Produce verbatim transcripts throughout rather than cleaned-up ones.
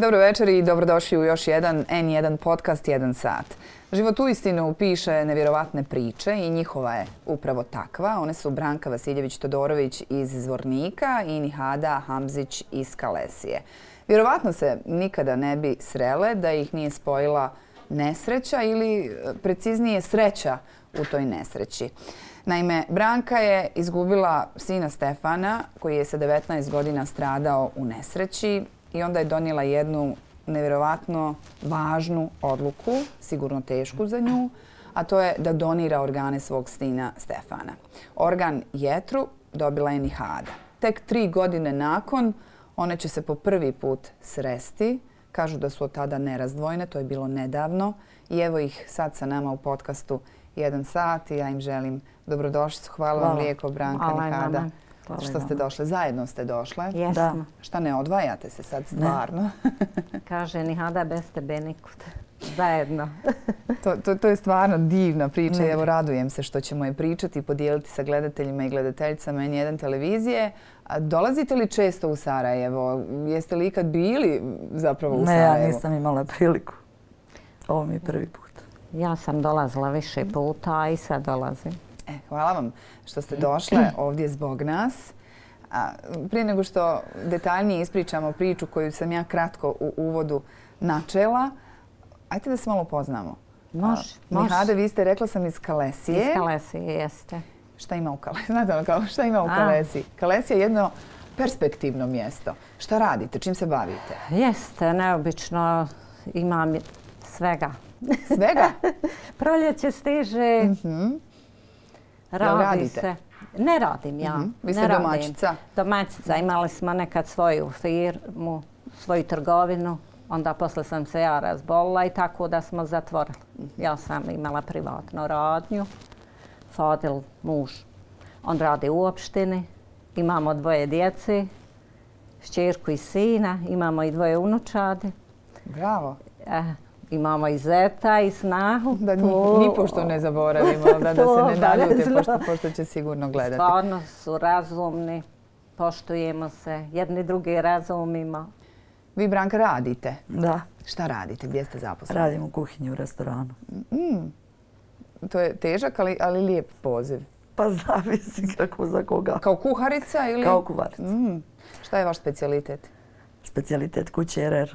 Dobro večer i dobrodošli u još jedan en jedan podcast jedan sat. Život uistinu piše nevjerovatne priče i njihova je upravo takva. One su Branka Vasiljević-Todorović iz Zvornika i Nihada Hamzić iz Kalesije. Vjerovatno se nikada ne bi srele da ih nije spojila nesreća ili preciznije sreća u toj nesreći. Naime, Branka je izgubila sina Stefana koji je sa devetnaest godina stradao u nesreći i onda je donijela jednu nevjerovatno važnu odluku, sigurno tešku za nju, a to je da donira organe svog sina Stefana. Organ jetru dobila je Nihada. Tek tri godine nakon one će se po prvi put sresti. Kažu da su od tada nerazdvojne, to je bilo nedavno. I evo ih sad sa nama u podcastu jedan sat i ja im želim dobrodošlicu. Hvala, Hvala. vam lijeko, Branka, Hvala Nihada, Hvala što ste došle. Zajedno ste došle. Jesmo. Šta ne odvajate se sad stvarno? Kaže Nihada bez tebe nikud. Zajedno. to, to, to je stvarno divna priča i evo radujem se što ćemo je pričati i podijeliti sa gledateljima i gledateljicama en jedan televizije. A dolazite li često u Sarajevo? Jeste li ikad bili zapravo u Sarajevu? Ne, ja nisam imala priliku. Ovo mi je prvi put. Ja sam dolazila više puta, a i sad dolazim. E, hvala vam što ste došle ovdje zbog nas. A, prije nego što detaljnije ispričamo priču koju sam ja kratko u uvodu načela, ajte da se malo poznamo. Može, može. Nihada, vi ste, rekla sam, iz Kalesije. Iz Kalesije, jeste. Šta ima u Kalesiji? Znate ono kao šta ima u Kalesiji? Kalesija je jedno perspektivno mjesto. Šta radite? Čim se bavite? Jeste, neobično. Imam svega. Svega? Proljeće stiže. Mm-hmm. Radi radite? se. Ne radim ja. Mm-hmm. Vi ste ne domaćica? Radim. Domaćica. Imali smo nekad svoju firmu, svoju trgovinu. Onda posle sam se ja razbolila i tako da smo zatvorili. Ja sam imala privatnu radnju. Fadil, muž, on radi u opštini. Imamo dvoje djece, šćerku i sina. Imamo i dvoje unučadi. Bravo. E, imamo i zeta i snahu. Da nipošto ne zaboravimo, da, da se ne naljute, pošto, pošto će sigurno gledati. Stvarno su razumni, poštujemo se, jedni drugi razumimo. Vi, Branka, radite? Da. Šta radite? Gdje ste zaposleni? Radim u kuhinji u restoranu. Mm. To je težak, ali, ali lijep poziv. Pa zavisi kako za koga. Kao kuharica ili? Kao kuharica. Mm. Šta je vaš specijalitet? Specijalitet kuće er er.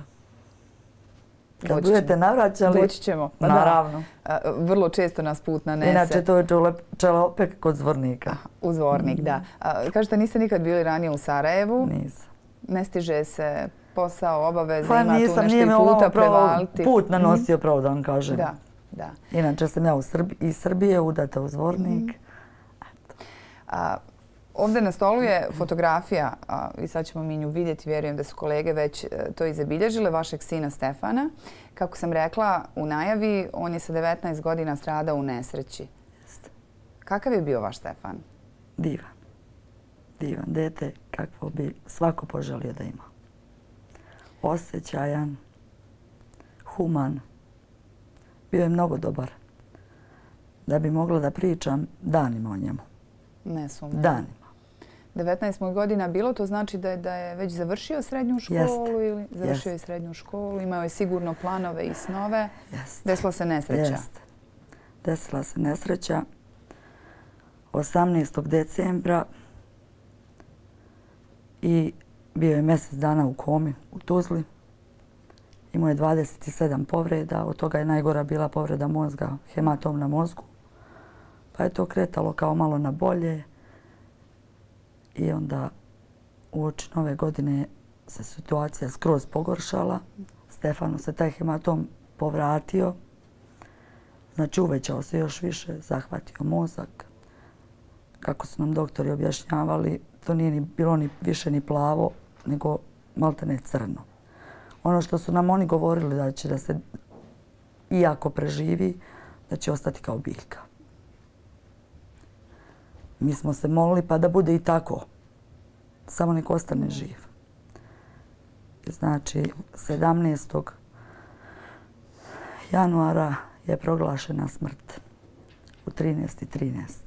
Kad Doći budete ćemo. navraćali, Doći ćemo. Pa naravno. Da. Vrlo često nas put nanese. Inače, to je čelopek kod Zvornika. Aha, u Zvornik, mm. da. A, kažete, niste nikad bili ranije u Sarajevu? Nisam. Ne stiže se posao, obaveze, pa ima nisam, tu nešto nije i puta prevaliti. Put nanosio, mm. pravo da vam kažem. Da, da. Inače sam ja u Srbi, iz Srbije udata u Zvornik. Mm. A, ovdje na stolu je fotografija, a, i sad ćemo mi nju vidjeti, vjerujem da su kolege već to i zabilježile, vašeg sina Stefana. Kako sam rekla u najavi, on je sa devetnaest godina stradao u nesreći. Jeste. Kakav je bio vaš Stefan? Divan. Divan dete, kakvo bi svako poželio da ima. Osjećajan, human. Bio je mnogo dobar. Da bi mogla da pričam danima o njemu. Ne sumnjam. Danima. devetnaest godina bilo, to znači da je, da je već završio srednju školu? Jeste. Ili završio Jeste. je srednju školu, imao je sigurno planove i snove. Jeste. Desila se nesreća. Jeste. Desila se nesreća osamnaestog decembra i bio je mjesec dana u komi u Tuzli. Imao je dvadeset sedam povreda, od toga je najgora bila povreda mozga, hematom na mozgu. Pa je to kretalo kao malo na bolje i onda uoči nove godine se situacija skroz pogoršala. Stefanu se taj hematom povratio, znači uvećao se još više, zahvatio mozak. Kako su nam doktori objašnjavali, to nije ni bilo ni više ni plavo, nego maltene crno. Ono što su nam oni govorili da će da se, iako preživi, da će ostati kao biljka. Mi smo se molili pa da bude i tako. Samo nek ostane živ. Znači, sedamnaestog januara je proglašena smrt u trinaest i trinaest.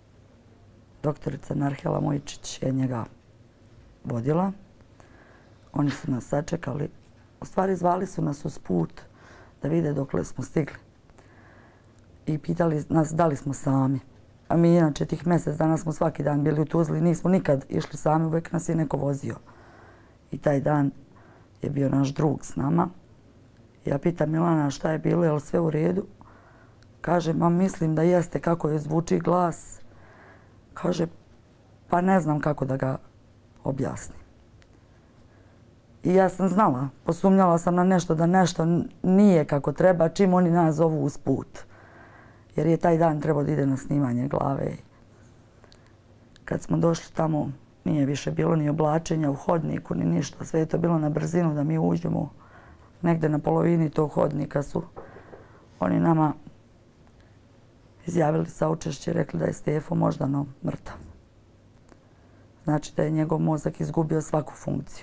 Doktorica Narhela Mojičić je njega vodila. Oni su nas sačekali. U stvari zvali su nas uz put da vide dokle smo stigli. I pitali nas da li smo sami. A mi inače tih mjesec dana smo svaki dan bili u Tuzli. Nismo nikad išli sami, uvijek nas je neko vozio. I taj dan je bio naš drug s nama. Ja pitam Milana šta je bilo, je li sve u redu? Kaže, ma mislim da jeste, kako je zvuči glas. Kaže, pa ne znam kako da ga objasnim. I ja sam znala, posumnjala sam na nešto da nešto nije kako treba, čim oni nas zovu uz put. Jer je taj dan trebao da ide na snimanje glave. Kad smo došli tamo, nije više bilo ni oblačenja u hodniku, ni ništa. Sve je to bilo na brzinu da mi uđemo. Negde na polovini tog hodnika su oni nama izjavili saučešće, rekli da je Stefo moždano mrtav. Znači da je njegov mozak izgubio svaku funkciju.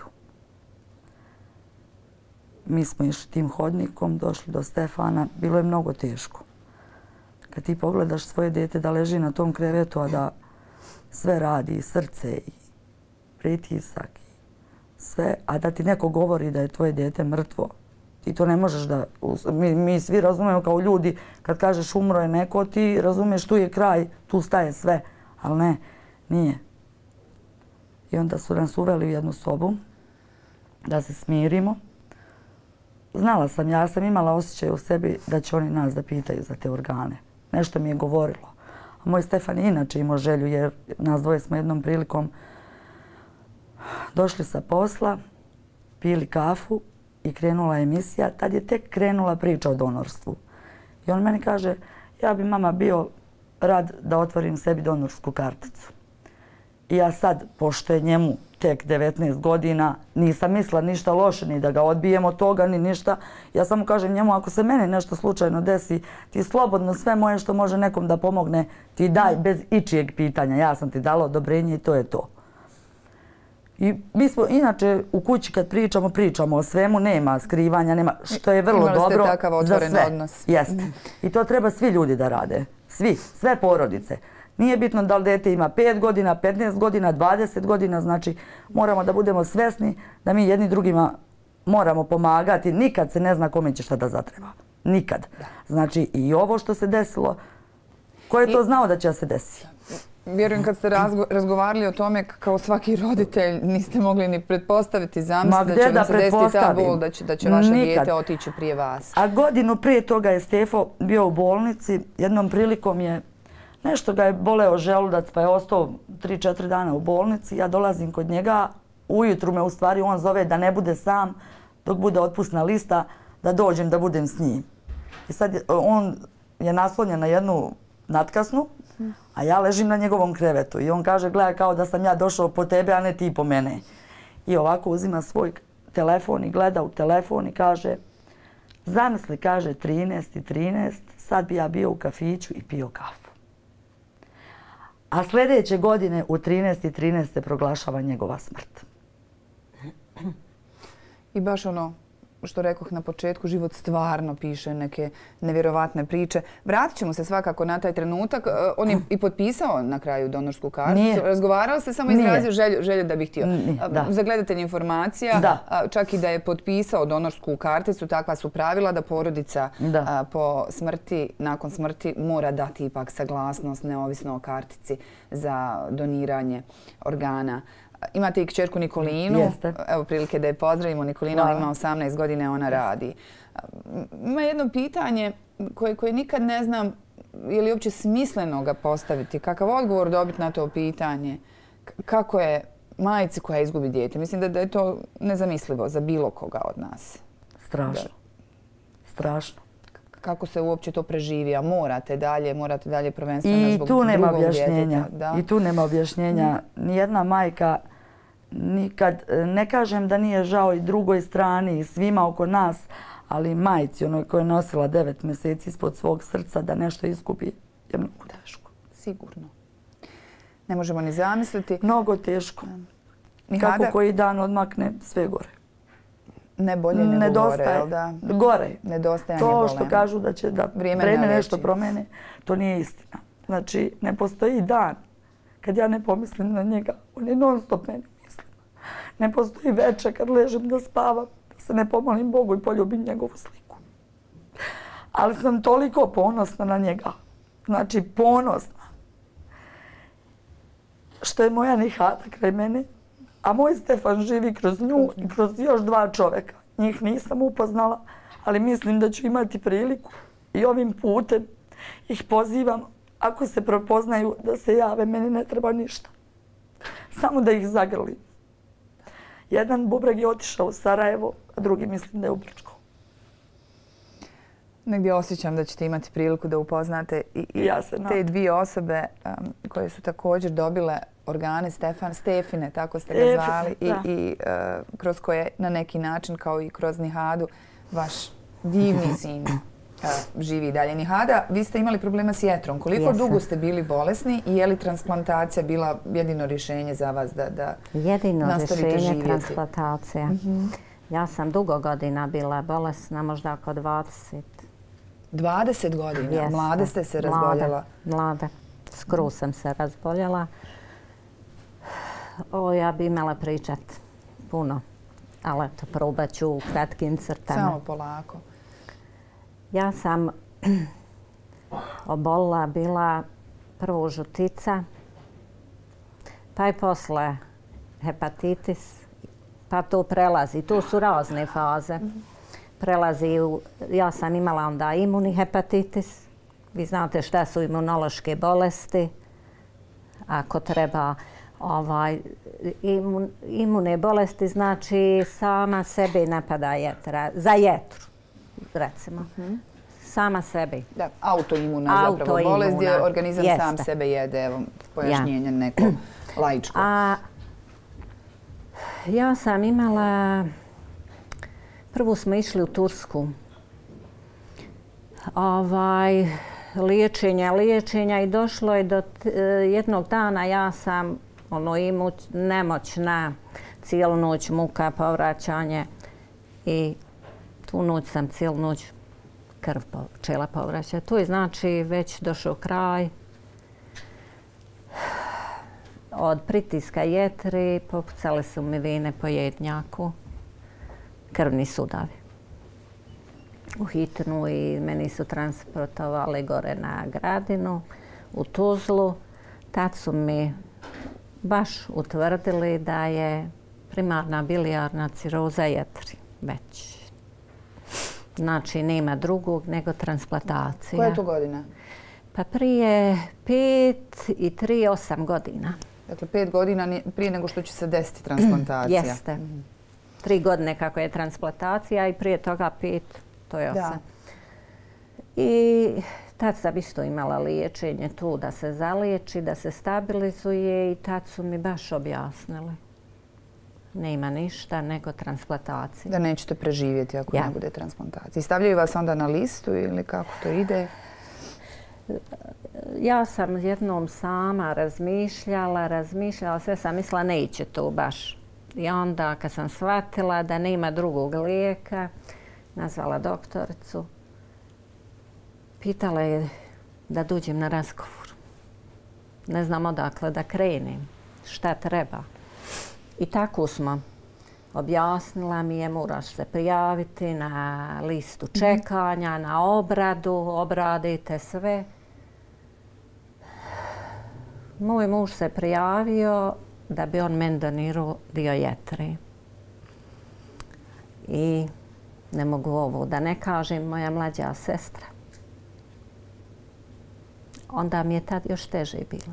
Mi smo išli tim hodnikom, došli do Stefana, bilo je mnogo teško. Kad ti pogledaš svoje dete da leži na tom krevetu, a da sve radi, i srce, i pritisak, i sve, a da ti neko govori da je tvoje dete mrtvo, ti to ne možeš da... Mi, mi svi razumemo kao ljudi, kad kažeš umro je neko, ti razumeš tu je kraj, tu staje sve, ali ne, nije. I onda su nas uveli u jednu sobu da se smirimo. Znala sam, ja sam imala osjećaj u sebi da će oni nas da pitaju za te organe. Nešto mi je govorilo. A moj Stefan je inače imao želju jer nas dvoje smo jednom prilikom došli sa posla, pili kafu i krenula emisija. Tad je tek krenula priča o donorstvu. I on meni kaže, ja bi mama bio rad da otvorim sebi donorsku karticu. I ja sad, pošto je njemu tek devetnaest godina, nisam mislila ništa loše, ni da ga odbijem od toga, ni ništa. Ja samo kažem njemu, ako se meni nešto slučajno desi, ti slobodno sve moje što može nekom da pomogne, ti daj bez ičijeg pitanja. Ja sam ti dala odobrenje i to je to. I mi smo inače u kući kad pričamo, pričamo o svemu, nema skrivanja, nema, što je vrlo dobro za sve. Imali ste takav otvoren odnos. Jeste. I to treba svi ljudi da rade. Svi, sve porodice. Nije bitno da li dete ima pet godina, petnaest godina, dvadeset godina, znači moramo da budemo svesni da mi jedni drugima moramo pomagati. Nikad se ne zna kome će šta da zatreba. Nikad. Znači i ovo što se desilo, ko je to znao da će se desiti? Vjerujem kad ste razgovarali o tome kao svaki roditelj niste mogli ni pretpostaviti, zamisliti da će vam se desiti ta bol, da će vaše dijete otići prije vas. A godinu prije toga je Stefo bio u bolnici, jednom prilikom je nešto ga je boleo želudac pa je ostao tri četiri dana u bolnici. Ja dolazim kod njega, ujutru me u stvari on zove da ne bude sam dok bude otpusna lista, da dođem da budem s njim. I sad on je naslonjen na jednu natkasnu, a ja ležim na njegovom krevetu i on kaže gledaj kao da sam ja došao po tebe, a ne ti po mene. I ovako uzima svoj telefon i gleda u telefon i kaže zamisli, kaže trinaest i trinaest, sad bi ja bio u kafiću i pio kafu. A sljedeće godine u trinaest i trinaest se proglašava njegova smrt. I baš ono što rekoh na početku, život stvarno piše neke nevjerovatne priče. Vratit ćemo se svakako na taj trenutak. On je i potpisao na kraju donorsku karticu. Nije. Razgovarao se, samo izrazio želju, želju da bi htio. Da. Za gledatelj informacija, da. Čak i da je potpisao donorsku karticu, takva su pravila da porodica da. po smrti, nakon smrti mora dati ipak saglasnost neovisno o kartici za doniranje organa. Imate i kćerku Nikolinu. Jeste. Evo prilike da je pozdravimo. Nikolina Hvala. Ima osamnaest godina, ona radi. Ima jedno pitanje koje, koje nikad ne znam je li uopće smisleno ga postaviti. Kakav odgovor dobiti na to pitanje? Kako je majci koja izgubi dijete? Mislim da, da je to nezamislivo za bilo koga od nas. Strašno. Da. Strašno. Kako se uopće to preživi? A morate dalje, morate dalje prvenstveno zbog drugog nema objašnjenja. I tu nema objašnjenja. Nijedna majka nikad, ne kažem da nije žao i drugoj strani i svima oko nas, ali majci, onoj koja je nosila devet mjeseci ispod svog srca da nešto izgubi, je mnogo teško. Sigurno. Ne možemo ni zamisliti. Mnogo teško. Nihada... Kako koji dan odmakne, sve gore. Ne bolje nego Nedostaje. gore, da? Gore. Nedostajanje to bolje. Što kažu da će da Vrijeme, vreme nešto promene, to nije istina. Znači, ne postoji dan kad ja ne pomislim na njega. On je non stop meni mislim. Ne postoji večer kad ležem da spavam, da se ne pomolim Bogu i poljubim njegovu sliku. Ali sam toliko ponosna na njega. Znači, ponosna. Što je moja Nihada kraj mene, a moj Stefan živi kroz nju i kroz još dva čoveka. Njih nisam upoznala, ali mislim da ću imati priliku i ovim putem ih pozivam, ako se prepoznaju, da se jave, meni ne treba ništa. Samo da ih zagrlim. Jedan bubreg je otišao u Sarajevo, a drugi mislim da je u Brčko. Negdje osjećam da ćete imati priliku da upoznate i, i ja se te dvije osobe um, koje su također dobile organe Stefan, Stefine, tako ste ga zvali, i, i uh, kroz koje na neki način, kao i kroz Nihadu, vaš divni sin uh, živi dalje. Nihada, vi ste imali problema s jetrom. Koliko Jesam. dugo ste bili bolesni i je li transplantacija bila jedino rješenje za vas da, da jedino nastavite rješenje živjeti? Transplantacija. Mm-hmm. Ja sam dugo godina bila bolesna, možda oko dvadeset. dvadeset godina? Jeste. Mlade ste se razboljela? Mlade, mlade. Skroz sam se razboljela. O, ja bi imala pričat puno, ali eto, probat ću u kratkim crtama. Samo polako. Ja sam obolila, bila prvo žutica, pa i posle hepatitis, pa to prelazi. Tu su razne faze. Prelazi u, ja sam imala onda imuni hepatitis. Vi znate šta su imunološke bolesti. Ako treba ovaj, imun, imune bolesti, znači sama sebi napada jetra. Za jetru, recimo. Mm-hmm. Sama sebi. Da, autoimuna zapravo bolest gdje organizam Jeste. sam sebe jede. Evo, pojašnjenje ja. neko laičko. A ja sam imala... Prvo smo išli u Tursku. Ovaj, liječenja, liječenja i došlo je do t, jednog dana ja sam ono, imuć, nemoćna, cijelu noć muka, povraćanje i tu noć sam cijelu noć krv počela povraćati. Tu je znači već došao kraj. Od pritiska jetri popucale su mi vene po jednjaku. Krvni sudavi. U hitnu i meni su transportovali gore na Gradinu, u Tuzlu. Tad su mi baš utvrdili da je primarna bilijarna ciroza jetri već. Znači, nema drugog nego transplantacija. Koja je to godina? Pa prije pet i tri, osam godina. Dakle, pet godina prije nego što će se desiti transplantacija. Jeste. Tri godine kako je transplantacija i prije toga pet, to je osam. Da. I tad sam isto imala liječenje tu da se zaliječi, da se stabilizuje i tad su mi baš objasnili. Nema ništa nego transplantacija. Da nećete preživjeti ako ja. ne bude transplantacija. I stavljaju vas onda na listu ili kako to ide? Ja sam jednom sama razmišljala, razmišljala, sve sam mislila neće to baš. I onda kad sam shvatila da nema drugog lijeka, nazvala doktoricu, pitala je da dođem na razgovor. Ne znam odakle da krenem, šta treba. I tako smo. Objasnila mi je, moraš se prijaviti na listu čekanja, na obradu, obradite sve. Moj muž se prijavio da bi on meni donirao dio jetre. I ne mogu ovo da ne kažem, moja mlađa sestra. Onda mi je tad još teže bilo.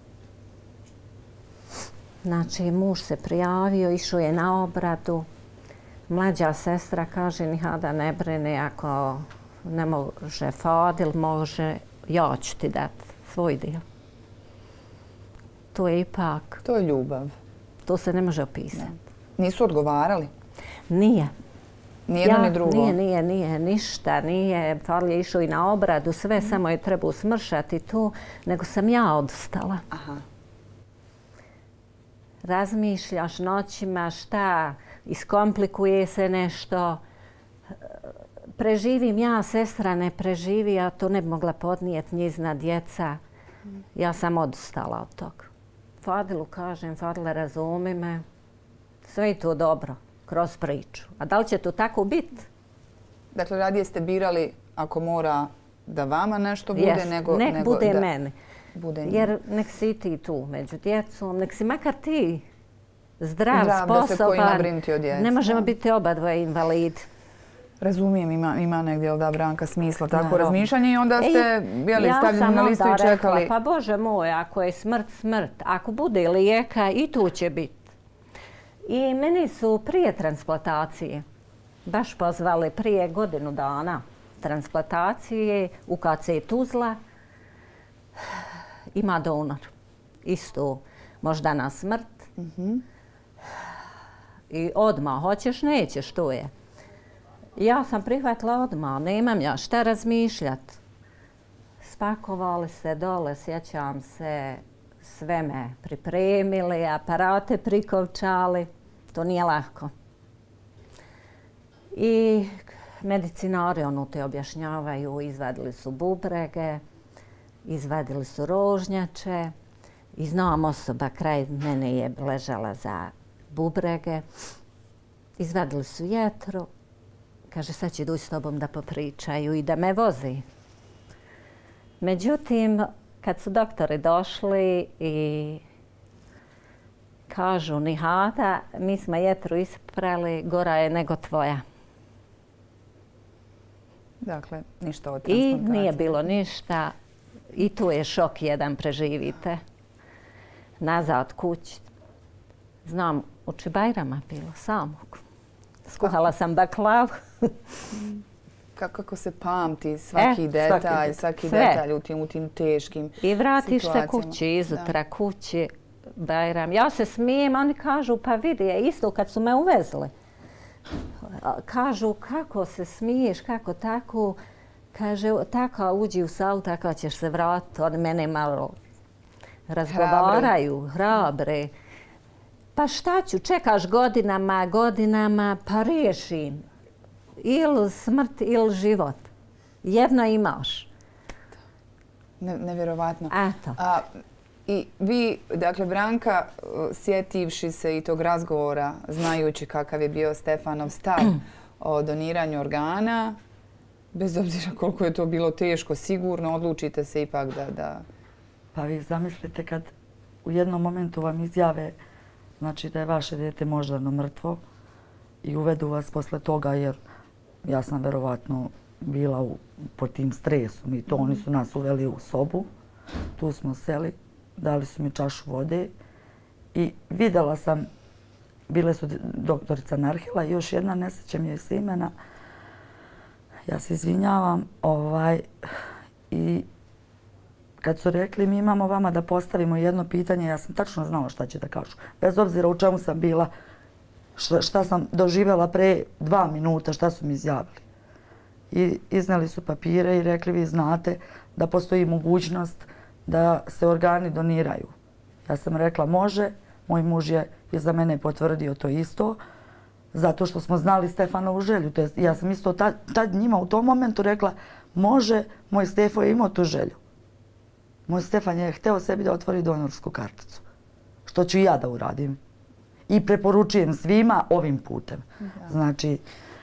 Znači, muž se prijavio, išao je na obradu. Mlađa sestra kaže, Nihada, ne brini, ako ne može Fadil, može, ja ću ti dati svoj dio. To je ipak... To je ljubav. To se ne može opisati. Nisu odgovarali? Nije. Nijedno ni drugo? Nije, nije, nije, ništa. Nije. Fadil je išao i na obradu, sve, mm. samo je trebao smršati tu, nego sam ja odustala. Aha. Razmišljaš noćima, šta, iskomplikuje se nešto. Preživim ja, sestra ne preživi, a to ne bi mogla podnijeti njezina djeca. Ja sam odustala od toga. Fadilu kažem, Fadile, razumi me, Sve je to dobro, kroz priču. A da li će to tako biti? Dakle, radije ste birali ako mora da vama nešto bude, Jest, nego... nek nego bude da meni. Bude njima. Jer nek si ti tu među djecom, nek si makar ti zdrav, Zdrav, da se ko ima sposoban. brinuti o djeci. Ne možemo Da. biti oba dvoje invalidi. Razumijem, ima, ima negdje, jel da, Branka, smisla tako Naravno. razmišljanje i onda ste jeli, ja stavljeni sam na listu onda i čekali. rekla, pa Bože moj, ako je smrt, smrt. Ako bude lijeka, i tu će biti. I meni su prije transplantacije baš pozvali prije godinu dana transplantacije u K C Tuzla. Ima donor. Isto moždana smrt. Mhm. I odmah, hoćeš, nećeš, to je. Ja sam prihvatila odmah, nemam ja šta razmišljat. Spakovali se dole, sjećam se, sve me pripremili, aparate prikovčali. To nije lako. I medicinari ono te objašnjavaju, izvadili su bubrege, izvadili su rožnjače i znam osoba kraj mene je ležala za bubrege. Izvadili su jetru. Kaže, sad će doći s tobom da popričaju i da me vozi. Međutim, kad su doktori došli i kažu, Nihada, mi smo jetru isprali, gora je nego tvoja. Dakle, ništa od I transplantacije. nije bilo ništa. I tu je šok jedan, preživite. Nazad kući. Znam, u Čibajrama bilo samog. Skuhala sam baklavu. Kako se pamti svaki E, detalj, svaki svaki sve. detalj u tim, u tim teškim I vratiš se situacijama. kući, izutra kući, Bajram. Ja se smijem, oni kažu, pa vidi, je isto kad su me uvezli. Kažu, kako se smiješ, kako tako. Kaže, tako uđi u salu, tako ćeš se vratiti. Oni mene malo razgovaraju, hrabre. Pa šta ću, čekaš godinama, godinama, pa riješim. Ili smrt, ili život. Jedno imaš. Ne, nevjerovatno. Eto. A, I vi, dakle, Branka, sjetivši se i tog razgovora, znajući kakav je bio Stefanov stav o doniranju organa, bez obzira koliko je to bilo teško, sigurno odlučite se ipak da... da... Pa vi zamislite kad u jednom momentu vam izjave znači da je vaše dijete moždano mrtvo i uvedu vas posle toga, jer ja sam verovatno bila u, pod tim stresom i to. Oni su nas uveli u sobu, tu smo seli, dali su mi čašu vode i vidjela sam, bile su doktorica Narhila i još jedna, ne sjećam joj se imena. Ja se izvinjavam, ovaj, i kad su rekli mi imamo vama da postavimo jedno pitanje, ja sam tačno znala šta će da kažu. Bez obzira u čemu sam bila, šta, šta sam doživjela pre dva minuta, šta su mi izjavili. I izneli su papire i rekli vi znate da postoji mogućnost da se organi doniraju. Ja sam rekla može, moj muž je za mene potvrdio to isto, zato što smo znali Stefanovu želju. To jest, ja sam isto tad, tad njima u tom momentu rekla može, moj Stefo je imao tu želju. Moj Stefan je hteo sebi da otvori donorsku karticu. Što ću i ja da uradim. I preporučujem svima ovim putem. Da. Znači,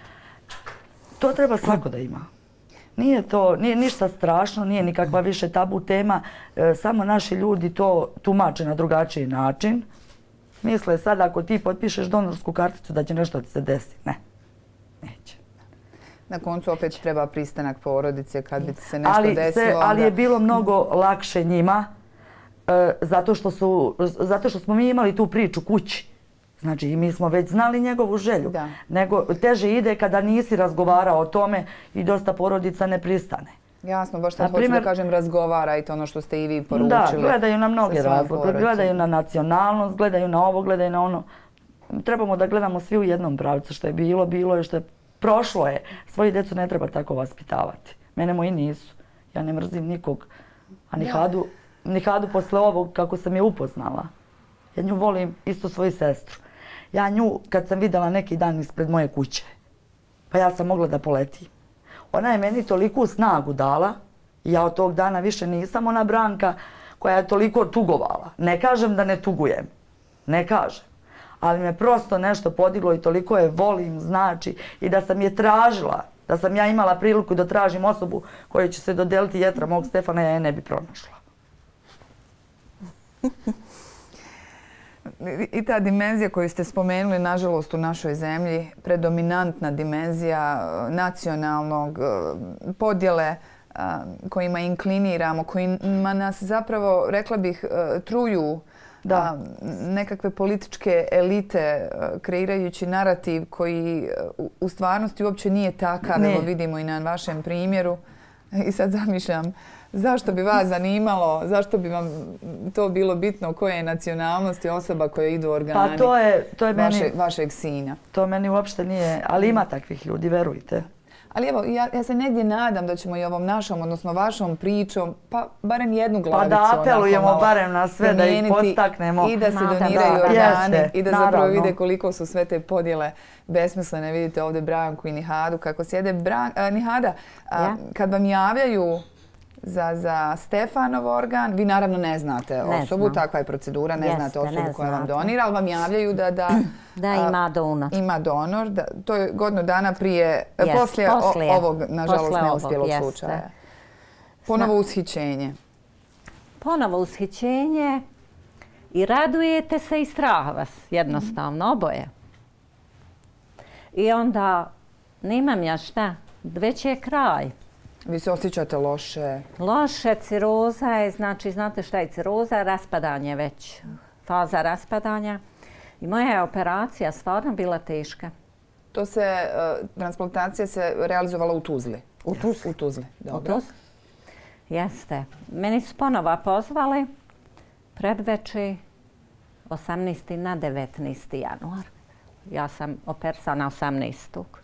to treba svako da ima. Nije to, nije ništa strašno, nije nikakva više tabu tema. E, samo naši ljudi to tumače na drugačiji način. Misle sad ako ti potpišeš donorsku karticu da će nešto ti se desi. Ne, neće. Na koncu opet treba pristanak porodice kad bi se nešto ali desilo. Se, ali onda... je bilo mnogo lakše njima e, zato, što su, zato što smo mi imali tu priču kući. Znači i mi smo već znali njegovu želju. Da. Nego teže ide kada nisi razgovarao o tome i dosta porodica ne pristane. Jasno, baš sad hoću da kažem razgovarajte ono što ste i vi poručili. Da, gledaju na mnoge razloge. Gledaju na nacionalnost, gledaju na ovo, gledaju na ono. Trebamo da gledamo svi u jednom pravcu. Što je bilo, bilo je, što je prošlo je. Svoji djecu ne treba tako vaspitavati. Mene moji nisu. Ja ne mrzim nikog. A Nihadu, Nihadu posle ovog kako sam je upoznala. Ja nju volim isto svoju sestru. Ja nju kad sam vidjela neki dan ispred moje kuće, pa ja sam mogla da poletim. Ona je meni toliku snagu dala i ja od tog dana više nisam ona Branka koja je toliko tugovala. Ne kažem da ne tugujem, ne kažem. ali me prosto nešto podiglo i toliko je volim, znači, i da sam je tražila, da sam ja imala priliku da tražim osobu koja će se dodeliti jetra mog Stefana, ja je ne bi pronašla. I ta dimenzija koju ste spomenuli, nažalost, u našoj zemlji, predominantna dimenzija nacionalnog podjele kojima inkliniramo, kojima nas zapravo, rekla bih, truju da. nekakve političke elite kreirajući narativ koji u stvarnosti uopće nije takav. Evo vidimo i na vašem primjeru. I sad zamišljam zašto bi vas zanimalo, zašto bi vam to bilo bitno, koje je nacionalnosti osoba koja idu u organi pa to je, to je vaše, meni, vašeg sina. To meni uopšte nije, ali ima takvih ljudi, verujte. Ali evo, ja, ja se negdje nadam da ćemo i ovom našom, odnosno vašom pričom, pa barem jednu glavicu pa da apelujemo barem na sve da ih podstaknemo. I da se Mada, doniraju da, organi jeste, i da naravno. zapravo vide koliko su sve te podjele besmislene. Vidite ovdje Branku i Nihadu kako sjede. Bran, a, Nihada, a, ja? kad vam javljaju za, za Stefanov organ, vi naravno ne znate ne osobu, znam. Takva je procedura, ne Jeste, znate osobu ne koja vam znate. donira, ali vam javljaju da, da, da ima donor. Ima donor. Da, to je godinu dana prije, Jest, poslije, poslije o, ovog, nažalost, poslije neuspjelog ovog, slučaja. jeste. Ponovo ushićenje. Ponovo ushićenje i radujete se i strah vas, jednostavno, oboje. I onda, nemam ja šta, već je kraj. Vi se osjećate loše? Loše, ciroza je, znači, znate šta je ciroza? Raspadanje već, faza raspadanja. I moja je operacija stvarno bila teška. To se, uh, transplantacija se realizovala u Tuzli? U Tuzli. U Tuzli, dobro. U Tuzli. Jeste. Meni su ponovo pozvali predveče osamnaesti na devetnaesti januar. Ja sam operisana osamnaestog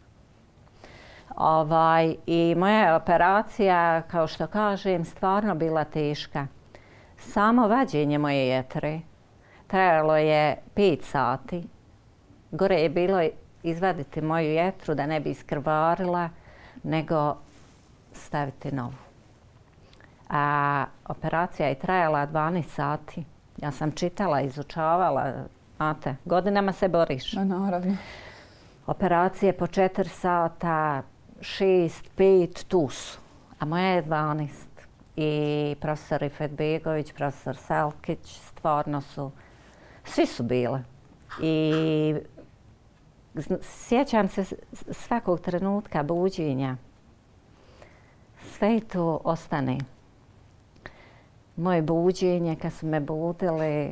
Ovaj, I moja je operacija, kao što kažem, stvarno bila teška. Samo vađenje moje jetre trajalo je pet sati. Gore je bilo izvaditi moju jetru da ne bi iskrvarila, nego staviti novu. A operacija je trajala dvanaest sati. Ja sam čitala, izučavala, znate, godinama se boriš. No, naravno. Operacije po četiri sata, šest, pet, tu su. A moja je dvanaest. I profesor Ifetbegović, profesor Selkić, stvarno su, svi su bile. I sjećam se svakog trenutka buđenja. Sve to ostane. Moje buđenje, kad su me budili,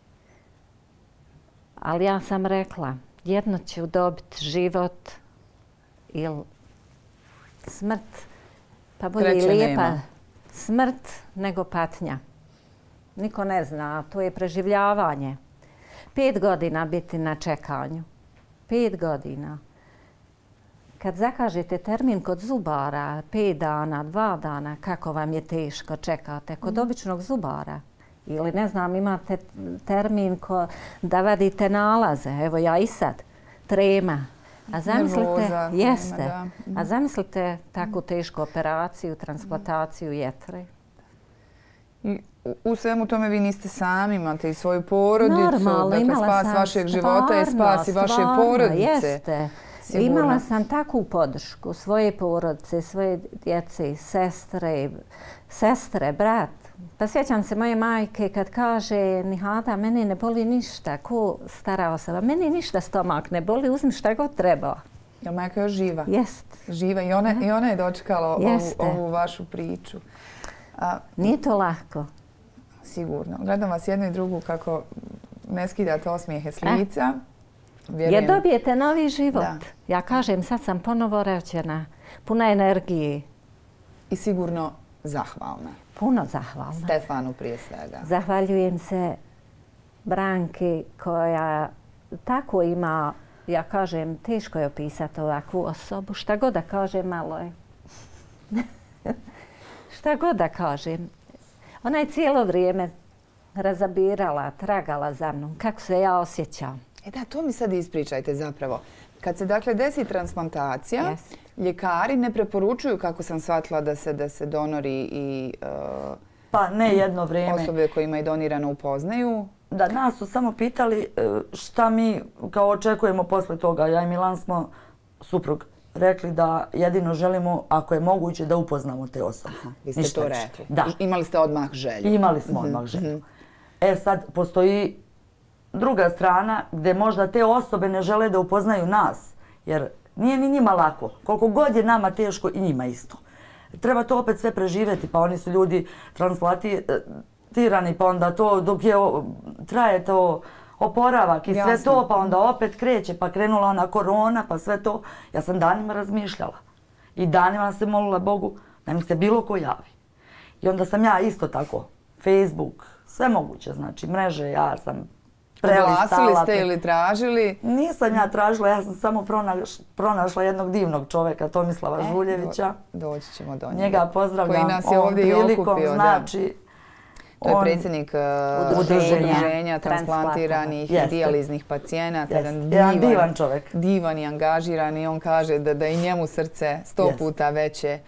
ali ja sam rekla, jedno ću dobiti život ili smrt, pa bolje i lijepa smrt nego patnja. Niko ne zna, to je preživljavanje. Pet godina biti na čekanju. Pet godina. Kad zakažete termin kod zubara, pet dana, dva dana, kako vam je teško čekate kod običnog zubara. Ili ne znam, imate termin ko, da vadite nalaze. Evo ja i sad. Trema. A zamislite, jeste. A zamislite takvu tešku operaciju, transplantaciju jetre. I u svemu tome vi niste sami, imate i svoju porodicu. Normalno, dakle, imala spas sam vašeg stvarno, života je spas i vaše porodice. Jeste. Sigurno. Imala sam takvu podršku svoje porodice, svoje djece, sestre, sestre, brat. Pa sjećam se moje majke kad kaže Nihada, meni ne boli ništa, ko stara osoba, meni ništa stomak ne boli, uzmi šta god treba. Jel majka još živa? Jest. Živa i ona, i ona je dočekala ovu, ovu vašu priču. A, Nije to lako. Sigurno. Gledam vas jednu i drugu kako ne skidate osmijehe s lica. Vjerujem. Jer dobijete novi život. Da. Ja kažem, sad sam ponovo rođena, puna energije. I sigurno zahvalna. Puno zahvalna. Stefanu prije svega. Zahvaljujem se Branki koja tako ima, ja kažem, teško je opisati ovakvu osobu. Šta god da kažem, malo je. Šta god da kažem. Ona je cijelo vrijeme razabirala, tragala za mnom, kako se ja osjećam. E da, to mi sad ispričajte zapravo. Kad se dakle desi transplantacija, yes. ljekari ne preporučuju, kako sam shvatila, da se, da se donori i uh, pa ne jedno vrijeme. Osobe kojima je donirano upoznaju. Da, nas su samo pitali šta mi kao očekujemo posle toga. Ja i Milan smo, suprug, rekli da jedino želimo, ako je moguće, da upoznamo te osobe. Aha, vi ste Ništa to više. rekli. Da. Imali ste odmah želju. Imali smo odmah želju. E sad, postoji druga strana gdje možda te osobe ne žele da upoznaju nas, jer nije ni njima lako. Koliko god je nama teško i njima isto. Treba to opet sve preživjeti, pa oni su ljudi transplantirani, pa onda to dok je traje to oporavak i sve to, pa onda opet kreće, pa krenula ona korona, pa sve to. Ja sam danima razmišljala i danima se molila Bogu da mi se bilo ko javi. I onda sam ja isto tako, Facebook, sve moguće, znači mreže, ja sam prelistala. Oglasili ste ili tražili? Nisam ja tražila, ja sam samo pronašla jednog divnog čovjeka, Tomislava Žuljevića. Doći ćemo do njega. Njega pozdravljam koji nas je ovdje ovom i prilikom, okupio, znači... To je predsjednik udruženja transplantiranih i dijaliznih pacijenata. Jedan divan čovjek. Divan i angažiran i on kaže da je i njemu srce sto puta veće.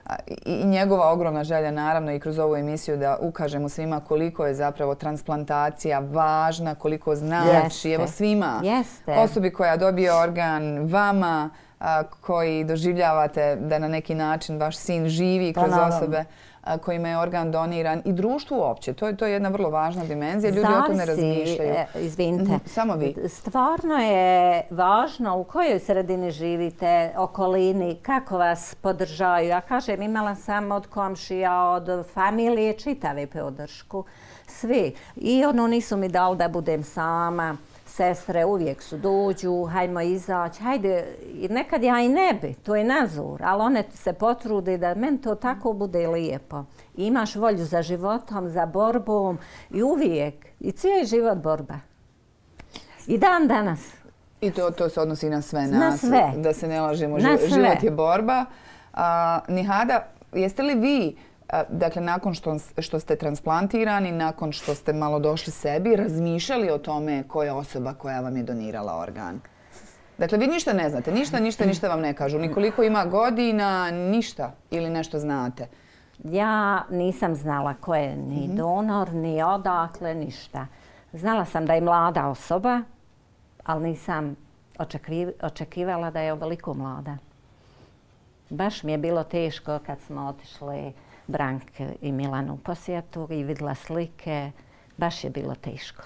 I njegova ogromna želja, naravno, i kroz ovu emisiju da ukažemo svima koliko je zapravo transplantacija važna, koliko znači, evo svima, osobi koja dobije organ, vama koji doživljavate da na neki način vaš sin živi kroz osobe kojima je organ doniran i društvu uopće. To je, to je jedna vrlo važna dimenzija. Ljudi o tome razmišljaju. Izvinite. Samo vi. Stvarno je važno u kojoj sredini živite, okolini, kako vas podržaju. Ja kažem, imala sam od komšija, od familije čitave podršku. Svi. I ono nisu mi dali da budem sama. Sestre uvijek su dođu, hajmo izaći, hajde, nekad ja i ne bi, to je nazor, ali one se potrude da meni to tako bude lijepo. Imaš volju za životom, za borbom i uvijek, i cijeli život borba. I dan danas. I to, to se odnosi na sve nas. Na sve. Da se ne lažemo, život je borba. A, Nihada, jeste li vi, dakle, nakon što, što ste transplantirani, nakon što ste malo došli sebi, razmišljali o tome koja je osoba koja vam je donirala organ? Dakle, vi ništa ne znate, ništa, ništa, ništa vam ne kažu. Ni koliko ima godina, ništa ili nešto znate? Ja nisam znala ko je ni donor, ni odakle, ništa. Znala sam da je mlada osoba, ali nisam očekivala da je ovoliko mlada. Baš mi je bilo teško kad smo otišli Branke i Milanu u posjetu i vidjela slike. Baš je bilo teško.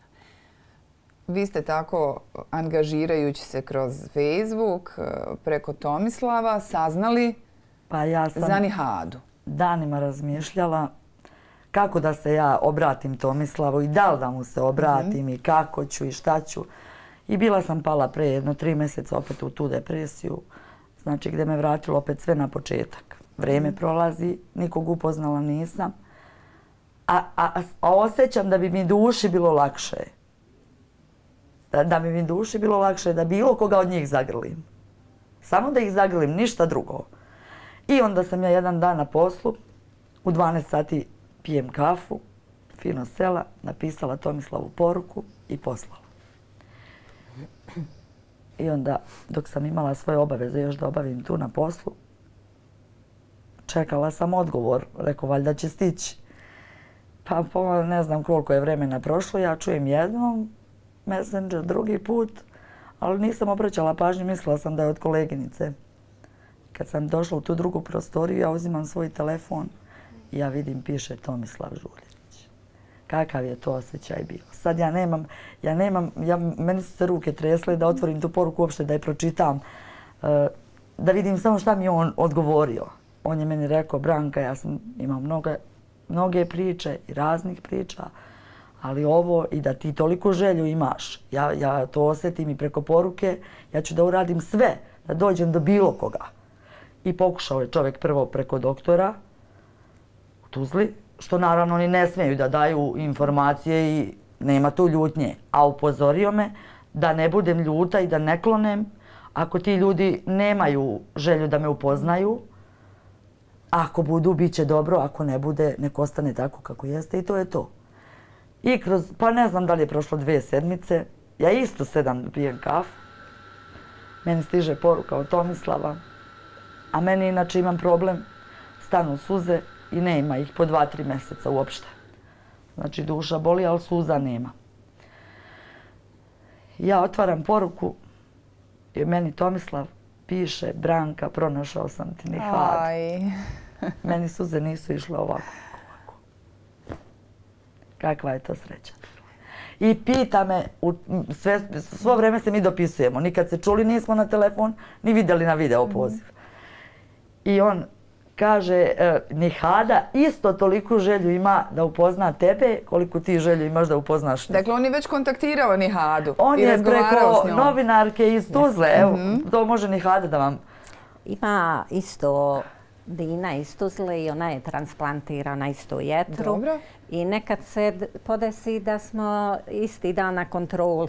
Vi ste tako, angažirajući se kroz Facebook, preko Tomislava, saznali pa ja sam za Nihadu. Danima razmišljala kako da se ja obratim Tomislavu i da li da mu se obratim i kako ću i šta ću. I bila sam pala pre jedno tri mjeseca opet u tu depresiju, znači gdje me vratilo opet sve na početak. Vreme prolazi, nikog upoznala nisam, a, a, a osjećam da bi mi duši bilo lakše. Da, da bi mi duši bilo lakše da bilo koga od njih zagrlim. Samo da ih zagrlim, ništa drugo. I onda sam ja jedan dan na poslu, u dvanaest sati pijem kafu, fino sela, napisala Tomislavu poruku i poslala. I onda, dok sam imala svoje obaveze još da obavim tu na poslu, čekala sam odgovor, rekao valjda će stići. Pa ne znam koliko je vremena prošlo, ja čujem jednom Messenger, drugi put, ali nisam obraćala pažnju, mislila sam da je od koleginice. Kad sam došla u tu drugu prostoriju, ja uzimam svoj telefon i ja vidim, piše Tomislav Žuljević. Kakav je to osjećaj bio. Sad ja nemam, ja nemam, ja, meni su se ruke tresle da otvorim tu poruku uopšte, da je pročitam, da vidim samo šta mi je on odgovorio. On je meni rekao, Branka, ja sam imam mnoge, mnoge priče i raznih priča, ali ovo i da ti toliko želju imaš, ja, ja to osjetim i preko poruke, ja ću da uradim sve, da dođem do bilo koga. I pokušao je čovjek prvo preko doktora u Tuzli, što naravno oni ne smiju da daju informacije i nema tu ljutnje, a upozorio me da ne budem ljuta i da ne klonem ako ti ljudi nemaju želju da me upoznaju. Ako budu, bit će dobro, ako ne bude, nek ostane tako kako jeste i to je to. I kroz, pa ne znam da li je prošlo dve sedmice, ja isto sedam da pijem kafu. Meni stiže poruka od Tomislava, a meni inače imam problem, stanu suze i nema ih po dva, tri mjeseca uopšte. Znači duša boli, ali suza nema. Ja otvaram poruku i meni Tomislav piše: Branka, pronašao sam ti Nihadu. Meni suze nisu išle ovako. ovako. Kakva je to sreća. I pita me, u, sve, svo vreme se mi dopisujemo. Nikad se čuli nismo na telefon, ni vidjeli na video poziv. I on kaže, e, Nihada isto toliku želju ima da upozna tebe koliko ti želju imaš da upoznaš nju. Dakle, on je već kontaktirao Nihadu. On i je preko s njom. novinarke iz Tuzle. Evo, mm-hmm. to može Nihada da vam... Ima isto Dina iz Tuzle i ona je transplantirana isto jetru. Dobro. I nekad se podesi da smo isti dan na kontroli.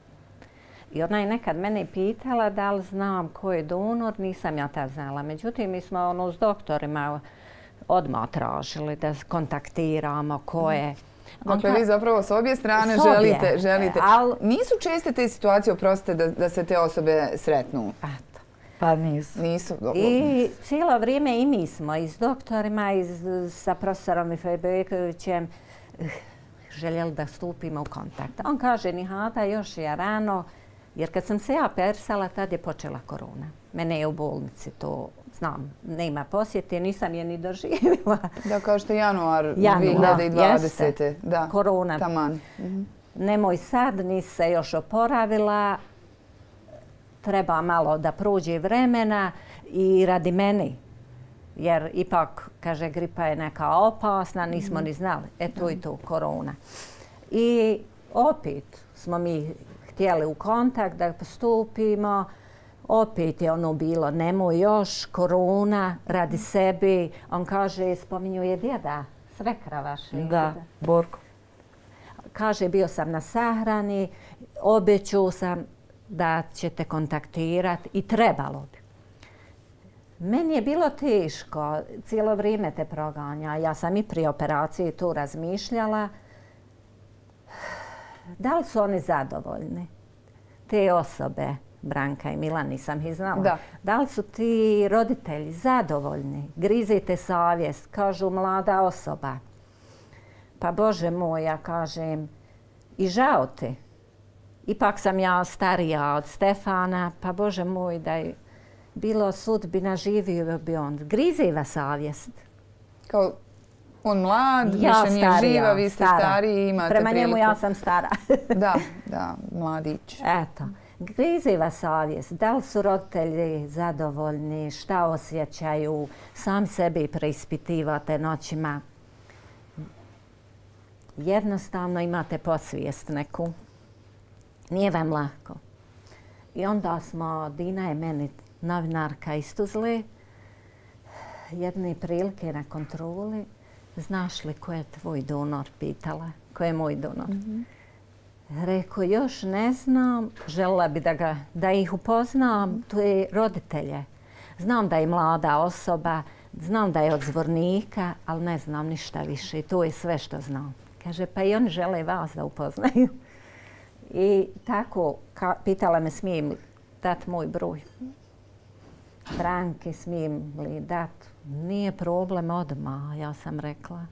I ona je nekad mene pitala da li znam ko je donor, nisam ja tad znala. Međutim, mi smo ono s doktorima odmah tražili da kontaktiramo ko je. Dakle, vi zapravo s obje strane S obje. želite. želite. Al- Nisu česte te situacije, oprostite, da, da se te osobe sretnu? Eto. Pa nisu. Nisu. I cijelo vrijeme i mi smo i s doktorima i z- sa profesorom Ifebekovićem eh, željeli da stupimo u kontakt. On kaže, Nihada, još je rano, jer kad sam se ja persala, tad je počela korona. Mene je u bolnici, to znam, nema posjete, nisam je ni doživjela. Da, kao što je januar, Januar, dvije hiljade dvadesete. jeste. Da, Korona. taman. Mhm. Nemoj sad, nisi se još oporavila, treba malo da prođe vremena i radi meni. Jer ipak, kaže, gripa je neka opasna, nismo ni znali. E to i to, korona. I opet smo mi htjeli u kontakt da postupimo. Opet je ono bilo, nemoj još, korona, radi sebi. On kaže, spominju je djeda, svekra vaša. Da, Borko. Kaže, bio sam na sahrani, obećao sam da ćete kontaktirati i trebalo bi. Meni je bilo teško, cijelo vrijeme te proganja. Ja sam i prije operacije tu razmišljala. Da li su oni zadovoljni? Te osobe, Branka i Milan, nisam ih znala. Da. Da li su ti roditelji zadovoljni? Grizite savjest, kažu mlada osoba. Pa Bože moj, ja kažem, i žao te. Ipak sam ja starija od Stefana, pa Bože moj, da je bilo sudbina, živio bi on. Griziva savjest. Kao on mlad, Ja više nije starija, živa, vi ste stara. stariji i imate Prema priliku. njemu ja sam stara. Da, da, mladić. Eto, griziva savjest. Da li su roditelji zadovoljni, šta osjećaju, sam sebi preispitivate noćima. Jednostavno imate podsvijest neku. Nije vam lako. I onda smo, Dina je meni novinarka iz Tuzle, jedne prilike na kontroli, znaš li ko je tvoj donor, pitala, ko je moj donor. Mm-hmm. Rekao, još ne znam, željela bi da, ga, da ih upoznam, tu je roditelje. Znam da je mlada osoba, znam da je od Zvornika, ali ne znam ništa više. To je sve što znam. Kaže, pa i oni žele vas da upoznaju. I tako, ka, pitala me smijem li dat moj broj. Branke, smijem li dat? Nije problem odmah, ja sam rekla.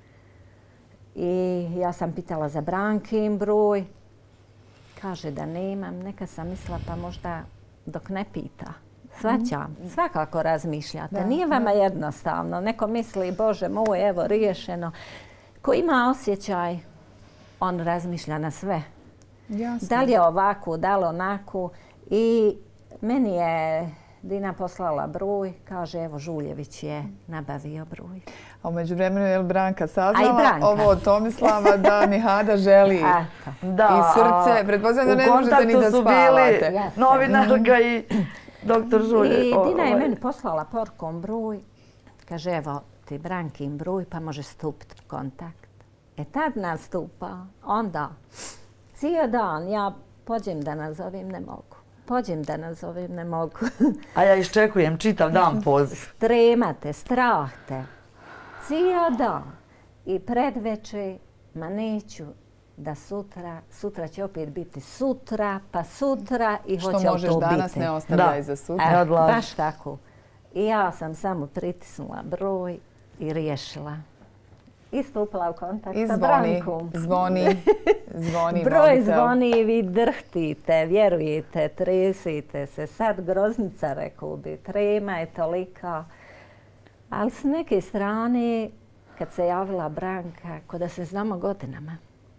I ja sam pitala za Brankin broj. Kaže da nemam. Neka sam mislila pa možda dok ne pita. Svaćam, mm. svakako razmišljate. Da, nije vama da. jednostavno. Neko misli, Bože moj, evo, riješeno. Ko ima osjećaj, on razmišlja na sve. Jasno. Da li je ovako, da li onako. I meni je Dina poslala broj, kaže evo Žuljević je nabavio broj. A u međuvremenu je li Branka saznala Branka. ovo od Tomislava da Nihada želi da, i srce? Pretpostavljam da ne možete ni da spavate. U kontaktu su bili novinarka i doktor Žuljević. I Dina je meni poslala porukom broj. Kaže evo ti Brankin broj pa može stupiti u kontakt. E tad nastupa, onda cijel dan ja pođem da nazovem, ne mogu. Pođem da nazovem, ne mogu. A ja iščekujem čitav dan poziv. Stremate, strahte. Cijel dan. I predveče, ma neću da sutra, sutra će opet biti sutra, pa sutra i hoće to biti. Što možeš danas ne ostavljaj za sutra. E, baš tako. I ja sam samo pritisnula broj i riješila. i stupila u kontakt I sa zvoni, Brankom. zvoni, zvoni Broj mobitel. zvoni i vi drhtite, vjerujete, tresite se. Sad groznica, rekao bi, trema je tolika. Ali s neke strane, kad se javila Branka, ko da se znamo godinama.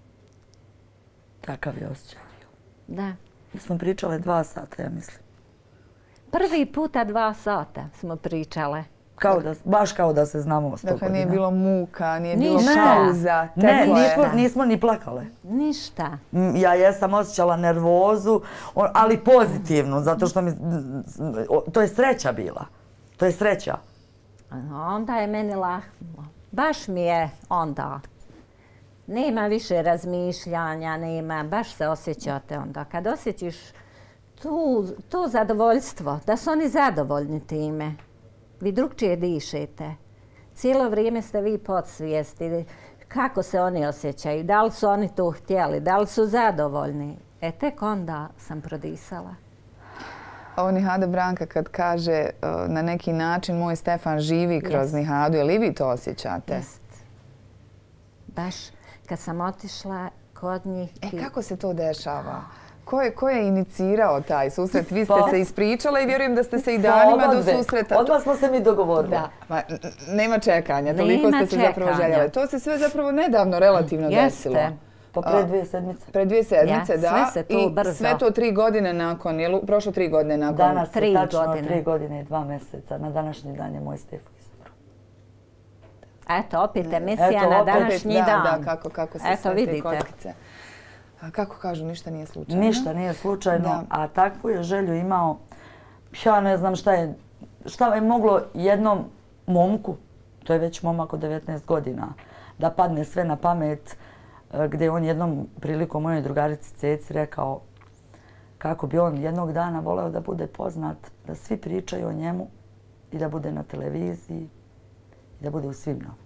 Takav je osjećaj. Da. Mi smo pričale dva sata, ja mislim. Prvi puta dva sata smo pričale. Kao da, baš kao da se znamo sto Dakle, godina. nije bilo muka, nije Ništa. bilo pauza, Ne, teklo je. nismo, nismo ni plakale. Ništa. Mm, Ja jesam osjećala nervozu, o- ali pozitivnu, zato što mi, o, to je sreća bila. To je sreća. Onda je meni lahko. Baš mi je onda. Nema više razmišljanja, nema, baš se osjećate onda. Kad osjećiš tu, to zadovoljstvo, da su oni zadovoljni time, vi drugčije dišete. Cijelo vrijeme ste vi podsvijesti kako se oni osjećaju, da li su oni to htjeli, da li su zadovoljni. E tek onda sam prodisala. Ovo Nihada Branka kad kaže uh, na neki način moj Stefan živi kroz Jest. Nihadu, je li vi to osjećate? Jest. Baš kad sam otišla kod njih... E, i- kako se to dešava? Ko je, ko je inicirao taj susret? Vi ste Pa- se ispričala i vjerujem da ste se i danima do Obadve. susreta... Odmah smo se mi dogovorili. Da, ma, n- nema čekanja, toliko Nema ste se zapravo čekanja. željeli. To se sve zapravo nedavno relativno desilo. Jeste. Pa pre dvije sedmice. Pre dvije sedmice, Ja, da. sve se to I brzo. sve to tri godine nakon, je li, prošlo tri godine nakon... Danas je Tri tačno godine. tri godine i dva mjeseca. Na današnji dan je moj Stefo izabrao. Eto, opet emisija Eto, na opet, današnji da, dan. Da, kako, kako se Eto, sve te vidite. kockice. A kako kažu, ništa nije slučajno? Ništa nije slučajno, Da. a takvu je želju imao. Ja ne znam šta je, šta je moglo jednom momku, to je već momak od devetnaest godina, da padne sve na pamet, e, gdje je on jednom prilikom mojoj drugarici Ceci rekao kako bi on jednog dana voleo da bude poznat, da svi pričaju o njemu i da bude na televiziji i da bude u svim novinama.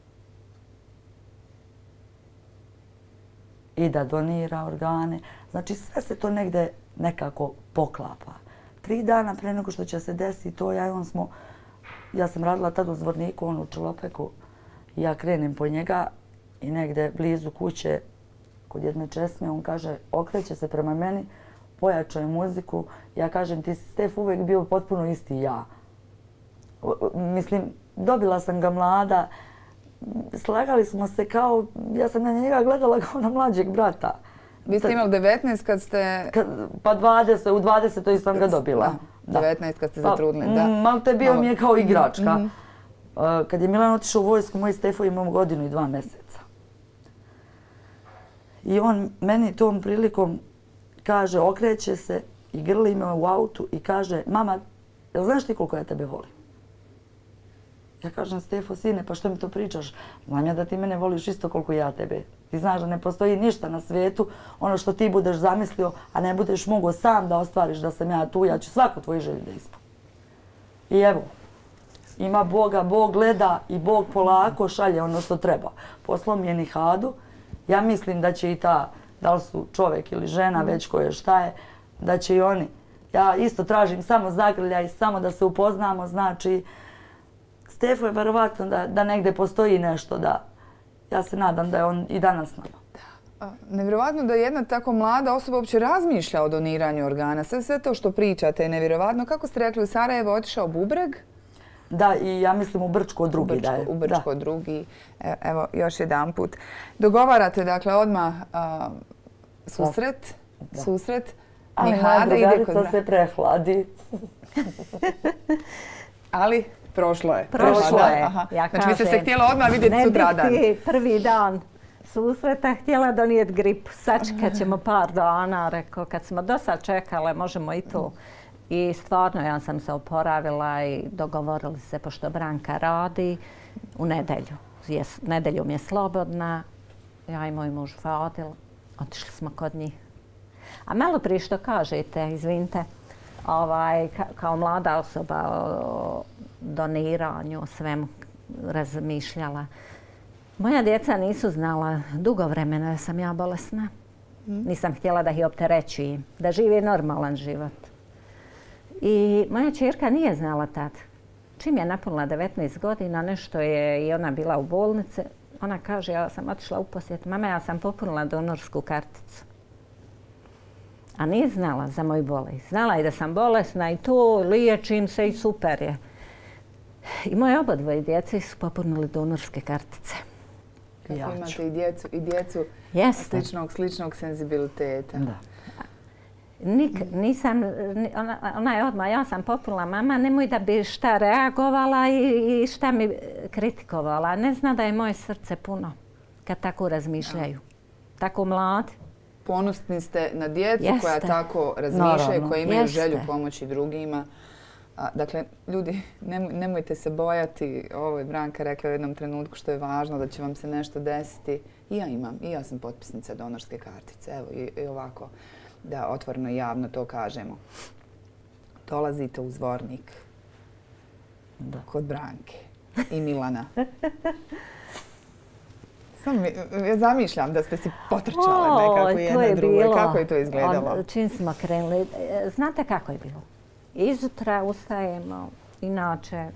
I da donira organe. Znači sve se to negde nekako poklapa. Tri dana pre nego što će se desiti to, ja i on smo, ja sam radila tad u Zvorniku, on u Čelopeku, i ja krenem po njega i negde blizu kuće kod jedne česme, on kaže, okreće se prema meni, pojačao je muziku, ja kažem, ti si Stef uvijek bio potpuno isti ja. O- o- Mislim, dobila sam ga mlada, slagali smo se kao, ja sam na njega gledala kao na mlađeg brata. Vi ste imali devetnaest kad ste... Kad, pa dvadeset, u dvadesetoj sam ga dobila. Da, devetnaest kad ste zatrudnili, da. Malo te bio Malo. mi je kao igračka. Mhm. Uh, Kad je Milan otišao u vojsku, moj Stefo imao godinu i dva mjeseca. I on meni tom prilikom kaže, okreće se i grli me u autu i kaže, mama, jel znaš ti koliko ja tebe volim? Ja kažem, Stefo, sine, pa što mi to pričaš? Znam ja da ti mene voliš isto koliko ja tebe. Ti znaš da ne postoji ništa na svijetu, ono što ti budeš zamislio, a ne budeš mogao sam da ostvariš da sam ja tu, ja ću svaku tvoju želju da ispunim. I evo, ima Boga, Bog gleda i Bog polako šalje ono što treba. Poslao mi je Nihadu, ja mislim da će i ta, da li su čovjek ili žena, već koje šta je, da će i oni. Ja isto tražim samo zagrljaj, samo da se upoznamo, znači Stefo je verovatno da, da negde postoji nešto, da ja se nadam da je on i danas s nama. A, nevjerovatno da jedna tako mlada osoba uopće razmišlja o doniranju organa. Sve, sve to što pričate je nevjerovatno. Kako ste rekli, u Sarajevo otišao Bubreg? Da, i ja mislim u Brčko drugi U Brčko, da je. u Brčko drugi. E, Evo, još jedan put. Dogovarate, dakle, odmah a, susret, Da. susret. Ali moja Nihada ide kod drugarica bra- se prehladi. Ali prošlo je. Prošlo Da, je. aha. Ja Znači, vi ste se kažem, htjela odmah vidjeti sutradan. Ne bi ti prvi dan susreta htjela donijeti gripu. Sačekat ćemo par dana, rekao, kad smo do sad čekale, možemo i to. I stvarno, ja sam se oporavila i dogovorili se, pošto Branka radi, u nedelju. Je, nedeljom je slobodna, ja i moj muž Fadil, otišli smo kod njih. A malo prije što kažete, izvinite, ovaj, ka, kao mlada osoba o doniranju, o svemu razmišljala. Moja djeca nisu znala dugo vremena da sam ja bolesna. Nisam htjela da ih opterećujem, da žive normalan život. I moja ćerka nije znala tad. Čim je napunila devetnaest godina, nešto je i ona bila u bolnici, ona kaže, ja sam otišla u posjet, mama, ja sam popunila donorsku karticu. A nije znala za moju bolest. Znala je da sam bolesna i to, liječim se i super je. I moje oba dvoje djece su popunili donorske kartice. Kako ja imate i djecu, i djecu sličnog, sličnog senzibiliteta. Da. Nik, nisam, ona, ona je odmah, ja sam popunila, mama, nemoj da bi šta reagovala i, i šta mi kritikovala. Ne zna da je moje srce puno kad tako razmišljaju. Ja. Tako mladi. Ponosni ste na djecu Jeste. koja tako razmišljaju, Naravno. koja imaju Jeste. želju pomoći drugima. A, dakle, ljudi, nemoj, nemojte se bojati. Ovo je Branka rekla u jednom trenutku što je važno, da će vam se nešto desiti. I ja imam, i ja sam potpisnica donorske kartice. Evo, i, i ovako, da otvoreno i javno to kažemo. Dolazite u Zvornik Da. kod Branke i Milana. Sam, ja zamišljam da ste si potrčale nekako jedna druga. Kako je to izgledalo? On, čim smo krenuli, znate kako je bilo? Izutra ustajemo, inače,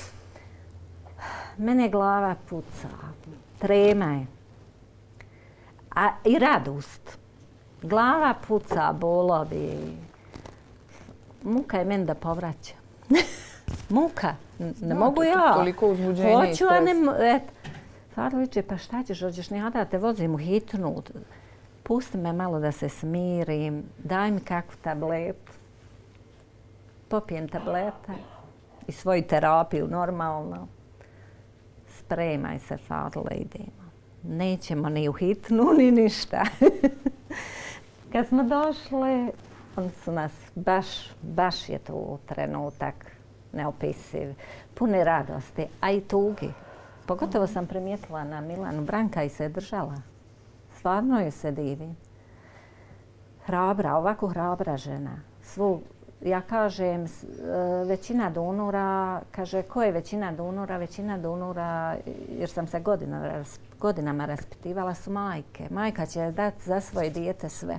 mene glava puca, trema je, a i radost. Glava puca, bolovi, muka je meni da povraća. Muka, ne Znate, mogu ja. Toliko uzbuđenja i Hoću, stres. a ne... Et, Farliče, pa šta ćeš, hoćeš ne da te vozim u hitnu. Pusti me malo da se smirim, daj mi kakvu tabletu. Popijem tablete i svoju terapiju normalno. Spremaj se, Fadle, idemo. Nećemo ni u hitnu, ni ništa. Kad smo došli, oni su nas baš, baš je to trenutak neopisiv. Pune radosti, a i tugi. Pogotovo sam primijetila na Milanu. Branka i se držala. Stvarno joj se divim. Hrabra, ovako hrabra žena. Svu, ja kažem, većina donora, kaže, ko je većina donora? Većina donora, jer sam se godina, godinama raspitivala, su majke. Majka će dati za svoje dijete sve.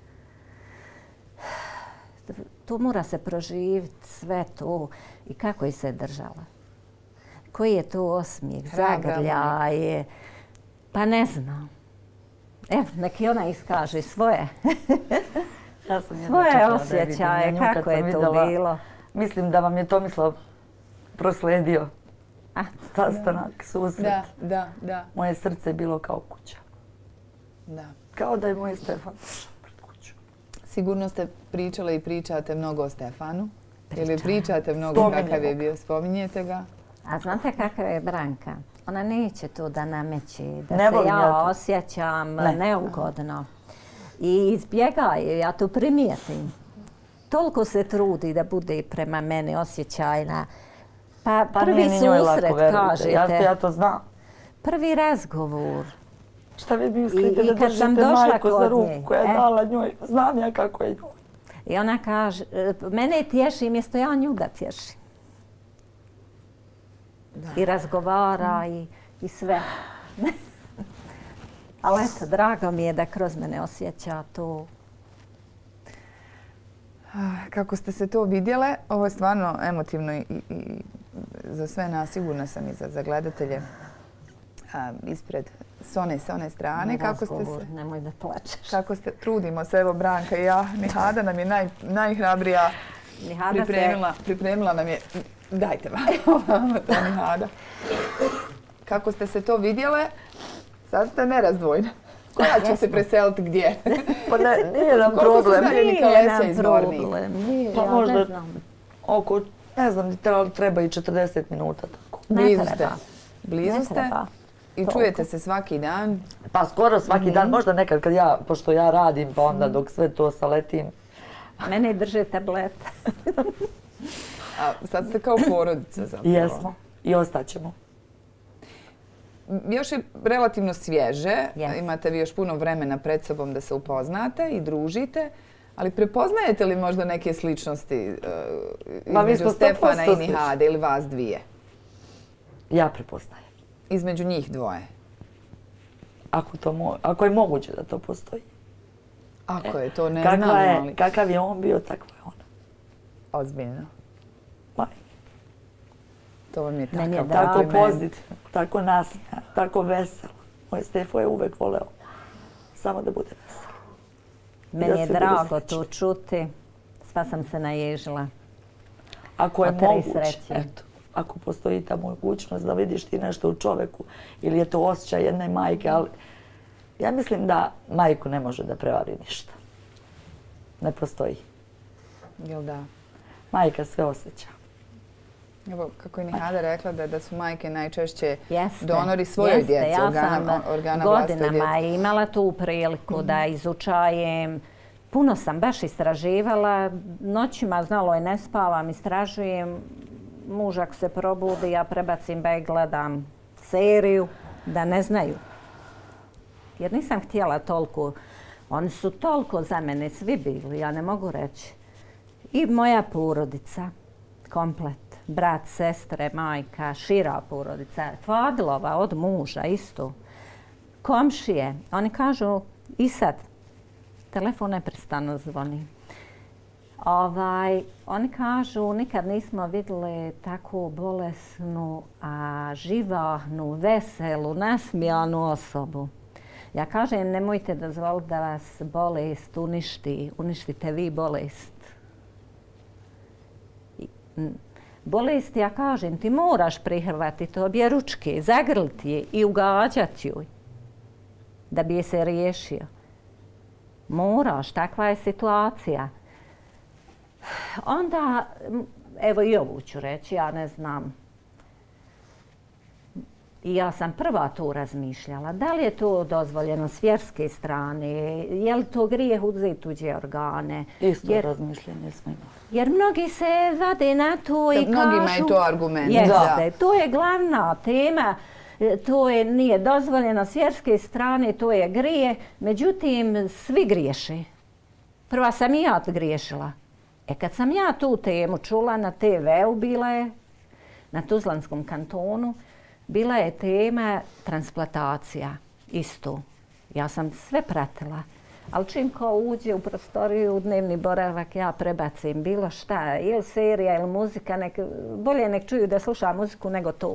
To mora se proživiti, sve to. I kako je se držala? Koji je to osmijeh, zagrljaj, pa ne znam. Evo, neki ona iskaže svoje. Ja sam svoje osjećaje, kako je to videla, bilo. Mislim da vam je Tomislav prosledio A, sastanak, susret. Da, da, da. Moje srce je bilo kao kuća. Da. Kao da je moj Stefan pred kuću. Sigurno ste pričale i pričate mnogo o Stefanu. Pričam. Ili pričate mnogo Spominjemo kakav je ga. bio, spominjete ga? a znate kakva je Branka? Ona neće to da nameće, da Ne se volim ja ja to. osjećam Ne. neugodno. I izbjegaju, ja to primijetim. Toliko se trudi da bude prema meni osjećajna. Pa, Pa prvi nije ni njoj lako, susret, verujte. kažete. Ja, ja to znam. Prvi razgovor. Šta vi I- mislite i da kad sam držite došla majku za kod ruku nje, koja je e. dala njoj? Znam ja kako je njoj. I ona kaže, e, mene tješi mjesto ja nju da tješim. Da. I razgovara i, i sve. Ali eto, drago mi je da kroz mene osjeća to. Kako ste se to vidjele, ovo je stvarno emotivno i, i, i za sve nas, sigurna sam i za, za gledatelje a, ispred s one, s one strane. Kako ste se, Nemoj da plačeš. kako ste, trudimo se, evo Branka i ja, Nihada nam je naj, najhrabrija, Nihada pripremila, pripremila nam je, dajte vam to Nihada. Kako ste se to vidjele, sad ste nerazdvojne. Koja će se preseliti gdje? Pa ne, nije nam Koliko su problem. dalje Nije Nikolesa nam iz Zvornika? problem. Nije, Pa ja možda- ne znam. Oko, ne znam, treba, treba i četrdeset minuta tako. Ne Blizu ste. treba. Blizu Ne ste treba. i čujete se svaki dan. Pa skoro svaki dan, možda nekad kad ja, pošto ja radim, pa onda dok sve to saletim. Mene drže tablete. A sad ste kao porodica zapravo. Jesmo. I ostaćemo. Još je relativno svježe, Yes. imate vi još puno vremena pred sobom da se upoznate i družite, ali prepoznajete li možda neke sličnosti uh, Ma, vi između smo sto posto Stefana i slični. Nihade ili vas dvije? Ja prepoznajem. Između njih dvoje. Ako, to mo- ako je moguće da to postoji. Ako je to, ne Kakva znam, je, ali kakav je on bio, takva je ona. ozbiljno. Ma, To vam je Meni je takav drago. tako kompliment. pozitivno, tako nasmijana, tako vesela. Moj Stefo je uvek voleo samo da bude vesel. Meni je drago to čuti. Sva sam se naježila. Ako je moguće, eto, ako postoji ta mogućnost da vidiš ti nešto u čoveku ili je to osjećaj jedne majke, ali ja mislim da majku ne može da prevari ništa. Ne postoji. Jel da? Majka sve osjeća. Evo, kako je Nihada rekla da, da su majke najčešće jeste, donori svojoj djeci, ja organa, organa vlastitoj djeci. Godinama imala tu priliku mm-hmm. da izučajem. Puno sam baš istraživala. Noćima znalo je ne spavam, istražujem. Muž ako se probudi, ja prebacim ba i gledam seriju da ne znaju. Jer nisam htjela toliko. Oni su toliko za mene svi bili, ja ne mogu reći. I moja porodica, komplet. Brat, sestre, majka, šira porodica. Fadilova od muža isto. Komšije. Oni kažu i sad. Telefon neprestano zvoni. Ovaj, oni kažu nikad nismo vidjeli takvu bolesnu, a živahnu, veselu, nasmijanu osobu. Ja kažem nemojte dozvoliti da vas bolest uništi. Uništite vi bolest. Bolest, ja kažem, ti moraš prihvatiti obje ručke, zagrliti je i ugađati joj da bi je se riješio. Moraš, takva je situacija. Onda, evo i ovu ću reći, ja ne znam. I ja sam prva tu razmišljala. Da li je to dozvoljeno s vjerske strane? Je li to grijeh uzeti tuđe organe? Isto jer, razmišljanje smo imali. Jer mnogi se vade na to i kažu... Mnogima je to argument. Jeste, to je glavna tema. To je, nije dozvoljeno s vjerske strane, to je grijeh. Međutim, svi griješe. Prva sam i ja griješila. E kad sam ja tu temu čula na te veu, bila je na Tuzlanskom kantonu, bila je tema transplantacija. Isto. Ja sam sve pratila. Ali čim ko uđe u prostoriju, u dnevni boravak, ja prebacim bilo šta. Ili serija, ili muzika. Nek, bolje nek čuju da sluša muziku nego to.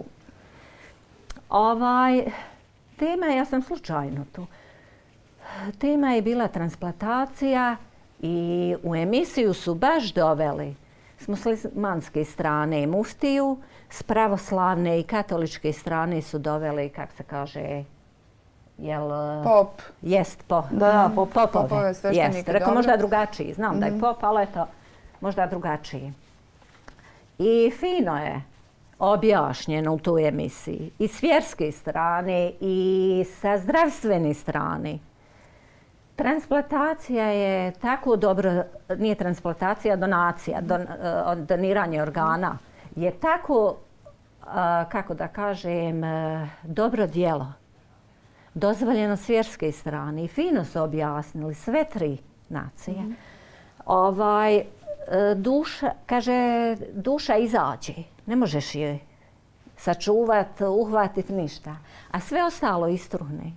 Ovaj, tema, ja sam slučajno tu. Tema je bila transplantacija i u emisiju su baš doveli s muslimanske strane muftiju, s pravoslavne i katoličke strane su doveli, kako se kaže, jel... Pop. Jest, po, da, pop, popove. Popove, sveštenike. Jest, rekao možda drugačiji. Znam mm-hmm. da je pop, ali eto, možda drugačiji. I fino je objašnjeno u toj emisiji. I s vjerske strane i sa zdravstvene strane. Transplantacija je tako dobro, nije transplantacija, donacija, don, doniranje organa, je tako, kako da kažem, dobro djelo. Dozvoljeno s vjerske strane i fino su objasnili sve tri nacije. Mm-hmm. Ovaj, duša, kaže, duša izađe, ne možeš je sačuvati, uhvatiti ništa, a sve ostalo istruhne.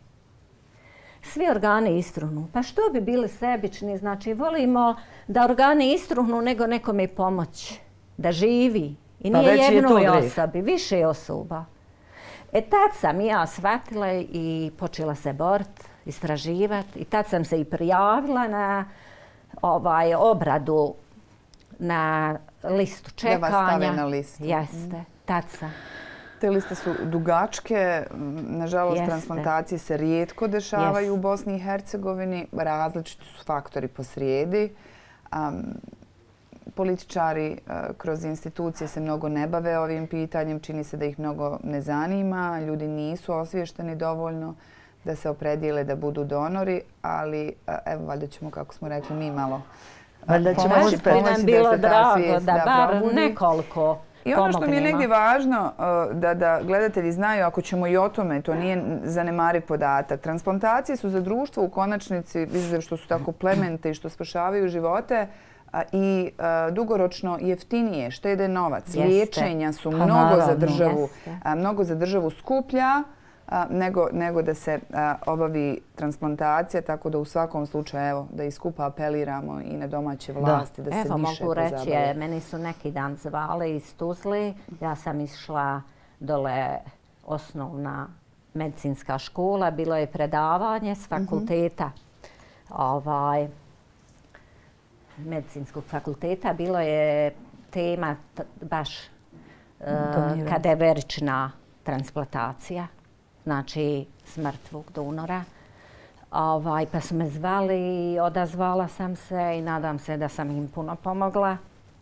Svi organi istruhnu. Pa što bi bili sebični? Znači, volimo da organi istruhnu nego nekome pomoći. Da živi. I nije pa jednoj osobi, više osoba. E tad sam ja shvatila i počela se boriti, istraživati. I tad sam se i prijavila na ovaj, obradu na listu čekanja. Da vas stave na listu. Jeste, tad sam. Te liste su dugačke, nažalost Jeste. Transplantacije se rijetko dešavaju Jeste. u Bosni i Hercegovini, različiti su faktori posrijedi. Um, političari uh, kroz institucije se mnogo ne bave ovim pitanjem, čini se da ih mnogo ne zanima, ljudi nisu osviješteni dovoljno da se opredijele da budu donori, ali uh, evo valjda ćemo, kako smo rekli, mi malo Valjda ćemo pomoći, pomoći nam bilo da se ta drago svijest da, da bar probudi. nekoliko I ono što mi je pomognemo. negdje važno da, da gledatelji znaju, ako ćemo i o tome, to nije zanemariv podatak. Transplantacije su za društvo u konačnici, izuzev što su tako plemente i što spašavaju živote, i uh, dugoročno jeftinije, štede novac. Jeste. Liječenja su Pa mnogo, naravno. za državu, Jeste. a, mnogo za državu skuplja a, nego, nego da se a, obavi transplantacija, tako da u svakom slučaju evo, da iskupa apeliramo i na domaće vlasti da, da se Evo, više mogu reći, pozabave. meni su neki dan zvali iz Tuzle. Ja sam išla dole osnovna medicinska škola, bilo je predavanje s fakulteta, ovaj, medicinskog fakulteta, bilo je tema baš kadaverična transplantacija, znači smrtvog donora. Ovaj, pa su me zvali i odazvala sam se i nadam se da sam im puno pomogla.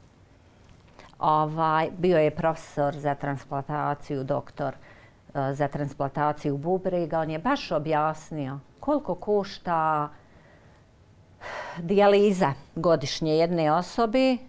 Ovaj, bio je profesor za transplantaciju, doktor uh, za transplantaciju bubrega. On je baš objasnio koliko košta dijaliza godišnje jedne osobe.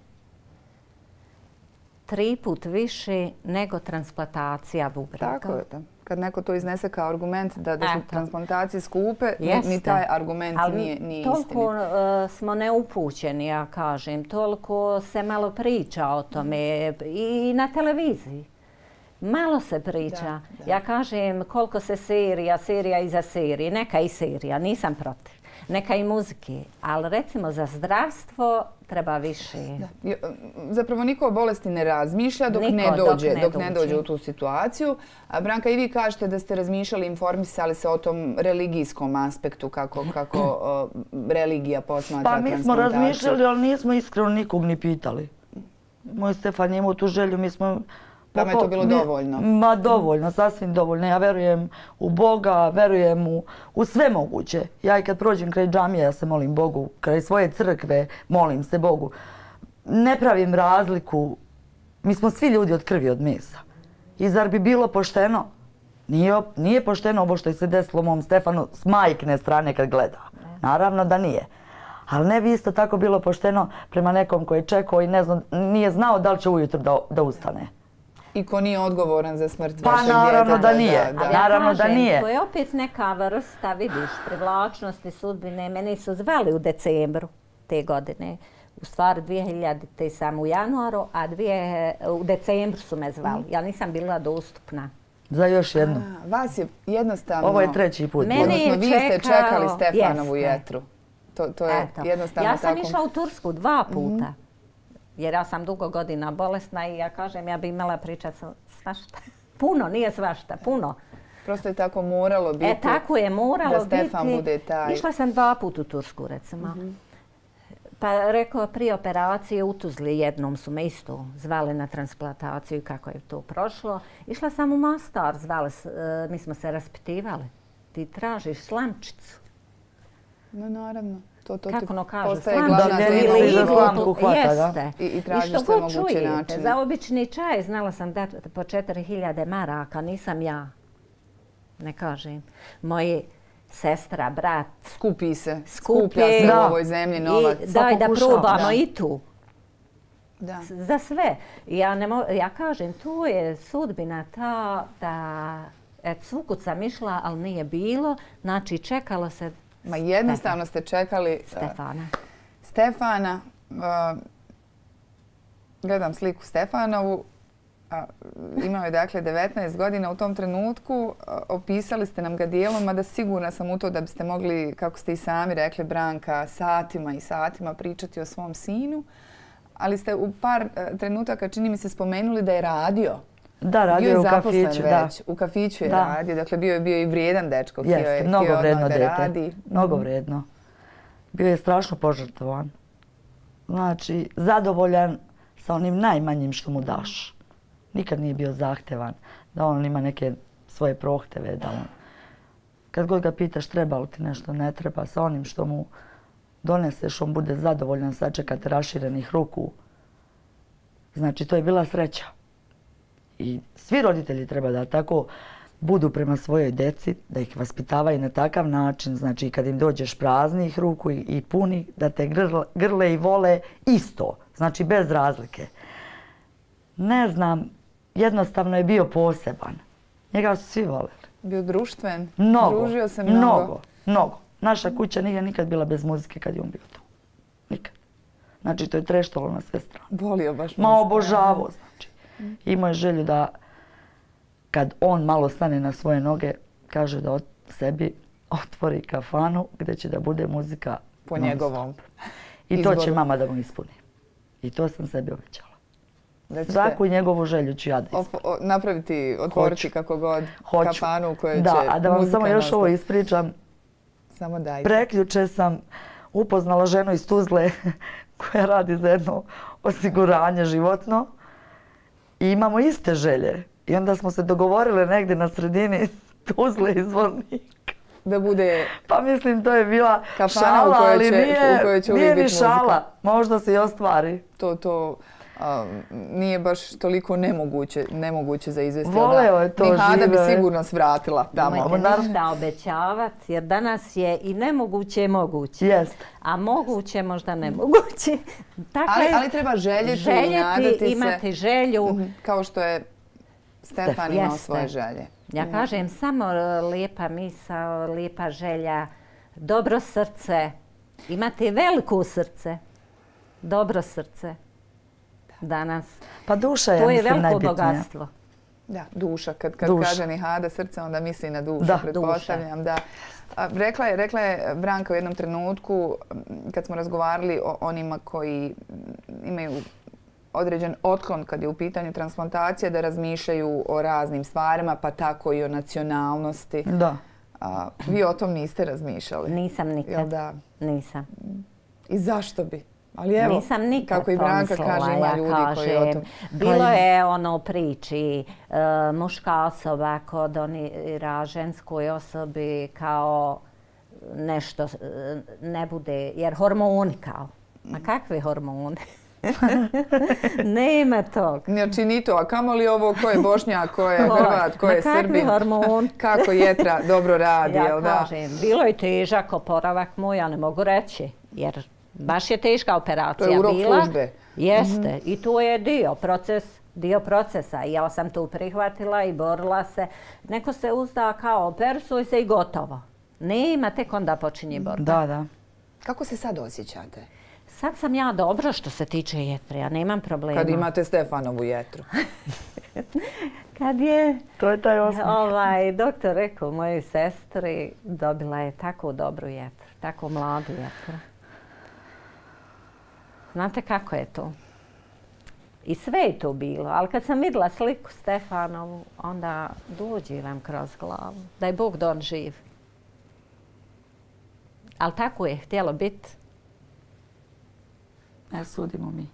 Tri put više nego transplantacija bubrega. Tako je. Kad neko to iznese kao argument da, da su transplantacije skupe, ni, ni taj argument ali nije, nije toliko, istinit. Toliko uh, smo neupućeni, ja kažem. Toliko se malo priča o tome i na televiziji. Malo se priča. Da, da. Ja kažem koliko se serija, serija iza serije. Neka i serija, nisam protiv. Neka i muzike. Ali recimo za zdravstvo treba više. Da. Zapravo niko o bolesti ne razmišlja dok, niko, ne, dođe, dok, ne, dok dođe. ne dođe u tu situaciju. A Branka, i vi kažete da ste razmišljali, informisali se o tom religijskom aspektu, kako, kako uh, religija posmatra transplantacije. Pa mi smo razmišljali, ali nismo iskreno nikog ni pitali. Moj Stefan je imao tu želju, mi smo... Tamo je to bilo dovoljno? Ma dovoljno, sasvim dovoljno. Ja verujem u Boga, verujem u, u sve moguće. Ja i kad prođem kraj džamije, ja se molim Bogu, kraj svoje crkve, molim se Bogu. Ne pravim razliku. Mi smo svi ljudi od krvi, od mesa. I zar bi bilo pošteno? Nije, nije pošteno ovo što je se desilo mom Stefanu s majkine strane kad gleda. Naravno da nije. Ali ne bi isto tako bilo pošteno prema nekom koji je čekao i ne zna, nije znao da li će ujutro da, da ustane. I ko nije odgovoran za smrt pa, vašeg djeteta. Pa naravno da nije. Da, da. Naravno da nije. To je opet neka vrsta, vidiš, privlačnosti sudbine. Mene su zvali u decembru te godine. U stvari dvije hiljadite sam u januaru, a dvije, u decembru su me zvali. Ja nisam bila dostupna. Za još jednu. A, vas je jednostavno... Ovo je treći put. Mene Odnosno, vi ste čekao, čekali Stefanovu jeste. jetru. To, to je Eto. jednostavno ja sam tako... išla u Tursku dva puta. Mm-hmm. Jer ja sam dugo godina bolesna i ja kažem, ja bi imala pričat svašta. Puno, nije svašta, puno. Prosto je tako moralo biti. E, tako je moralo da Stefan biti. bude taj. Išla sam dva puta u Tursku, recimo. Mm-hmm. Pa rekao, prije operacije u Tuzli jednom su me isto zvali na transplantaciju, kako je to prošlo. Išla sam u Mostar, zvali, uh, mi smo se raspitivali. Ti tražiš slamčicu. No, naravno. To, to kako ono kaže, postaje glavna tema ili za slamku hvata, da? I, i tražiš sve moguće načine. Za obični čaj znala sam da po četiri hiljade maraka, nisam ja. Ne kažem. Moji sestra, brat. Skupi se. Skupi. Skuplja se da. U ovoj zemlji novac. I daj da probamo da. I tu. Da. Za sve. Ja, ne mo ja kažem, tu je sudbina ta da et, svukud sam išla, ali nije bilo. Znači, čekalo se. Ma jednostavno ste čekali Stefana. Uh, Stefana. Uh, gledam sliku Stefanovu. Uh, imao je dakle devetnaest godina u tom trenutku. Uh, opisali ste nam ga dijelom, mada sigurna sam u to da biste mogli, kako ste i sami rekli, Branka, satima i satima pričati o svom sinu. Ali ste u par uh, trenutaka, čini mi se, spomenuli da je radio. Da, radio je u kafiću, da. U kafiću je da. radio, dakle bio je, bio i vrijedan dečko. Jeste, je, mnogo vredno da dete. Radi. Mnogo vredno. Bio je strašno požrtvovan. Znači, zadovoljan sa onim najmanjim što mu daš. Nikad nije bio zahtevan da on ima neke svoje prohteve. Da on, kad god ga pitaš treba li ti nešto, ne treba. Sa onim što mu doneseš, on bude zadovoljan, sačekate raširenih ruku. Znači, to je bila sreća. I svi roditelji treba da tako budu prema svojoj deci, da ih vaspitavaju na takav način, znači kad im dođeš praznih ruku i, i puni, da te grle, grle i vole isto, znači bez razlike. Ne znam, jednostavno je bio poseban. Njega su svi voleli. Bio društven, mnogo, družio se mnogo. Mnogo, mnogo. Naša kuća nije nikad bila bez muzike kad je on bio tu. Nikad. Znači to je treštalo na sve strane. Volio baš muziku. Ma obožavao, znači. Imao je želju da kad on malo stane na svoje noge, kaže da od sebi otvori kafanu gdje će da bude muzika po njegovom I to će mama da mu ispuni. I to sam sebi obećala. Da ćete Svaku njegovu želju ću ja da op- ispunim. o- napraviti, otvoriti Hoću. kako god Hoću. kafanu u kojoj Da, će a da vam muzika samo još nositi. ovo ispričam. Samo dajte. Prekjuče sam upoznala ženu iz Tuzle koja radi za jedno osiguranje životno i imamo iste želje. I onda smo se dogovorile negdje na sredini Tuzle i Zvornika. Da bude Pa mislim to je bila kafana šala, u kojoj ali će, nije, u kojoj će nije uvijek ni biti muzika. šala. Možda se i ostvari. To, to um, nije baš toliko nemoguće, nemoguće za izvesti. Voleo je to, Ni Hada bi živeo je. sigurno svratila tamo. Nemojte naravno. ništa obećavati, jer danas je i nemoguće je moguće. Jest. A moguće možda nemoguće. Tako Ali, je, ali treba željeti i nadati željeti, se. imati želju. Mhm. Kao što je Stefan Stefan. imao Jeste. svoje želje. Ja kažem samo e, lijepa misao, lijepa želja, dobro srce. Imate veliko srce, dobro srce danas. Pa duša je, To je mislim, veliko najbitnija. bogatstvo. Da, duša. Kad, kad Duša. kaže Nihada srce, onda misli na dušu, Da, pretpostavljam. Da. A, rekla, je, rekla je Branka u jednom trenutku, m, kad smo razgovarali o onima koji m, imaju određen otklon kad je u pitanju transplantacija, da razmišljaju o raznim stvarima, pa tako i o nacionalnosti. Da. A, vi o tom niste razmišljali? Nisam Jel nikad. da? Nisam. I zašto bi? Ali evo, Nisam nikad kako i Branka pomislila, kaže, ima ja ljudi koji o kažem. tom... Bilo je ono u priči, e, muška osoba kod donira ženskoj osobi kao nešto e, ne bude, jer hormoni kao. Ma kakvi hormoni? Nema tog. Znači ni to, a kamoli ovo ko je Bošnjak, ko je Hrvat, ko Ma je kakvi Srbin. hormon? Kako jetra dobro radi, Ja jel da? kažem, bilo je težak oporavak moj, ja ne mogu reći, jer baš je teška operacija To je urok bila. službe. Jeste, i to je dio, proces, dio procesa. I ja sam tu prihvatila i borila se. Neko se uzda kao opersuj se i gotovo. Nema, tek onda počinje borba. Da, da. Kako se sad osjećate? Sad sam ja dobro što se tiče jetre, ja nemam problema. Kad imate Stefanovu jetru. Kad je To je taj osmijeh. ovaj, doktor rekao mojoj sestri, dobila je tako dobru jetru, tako mladu jetru. Znate kako je to? I sve je to bilo, ali kad sam vidjela sliku Stefanovu, onda dođe vam kroz glavu. Da je Bog da on živ. Ali tako je htjelo biti. Ne sudimo mi.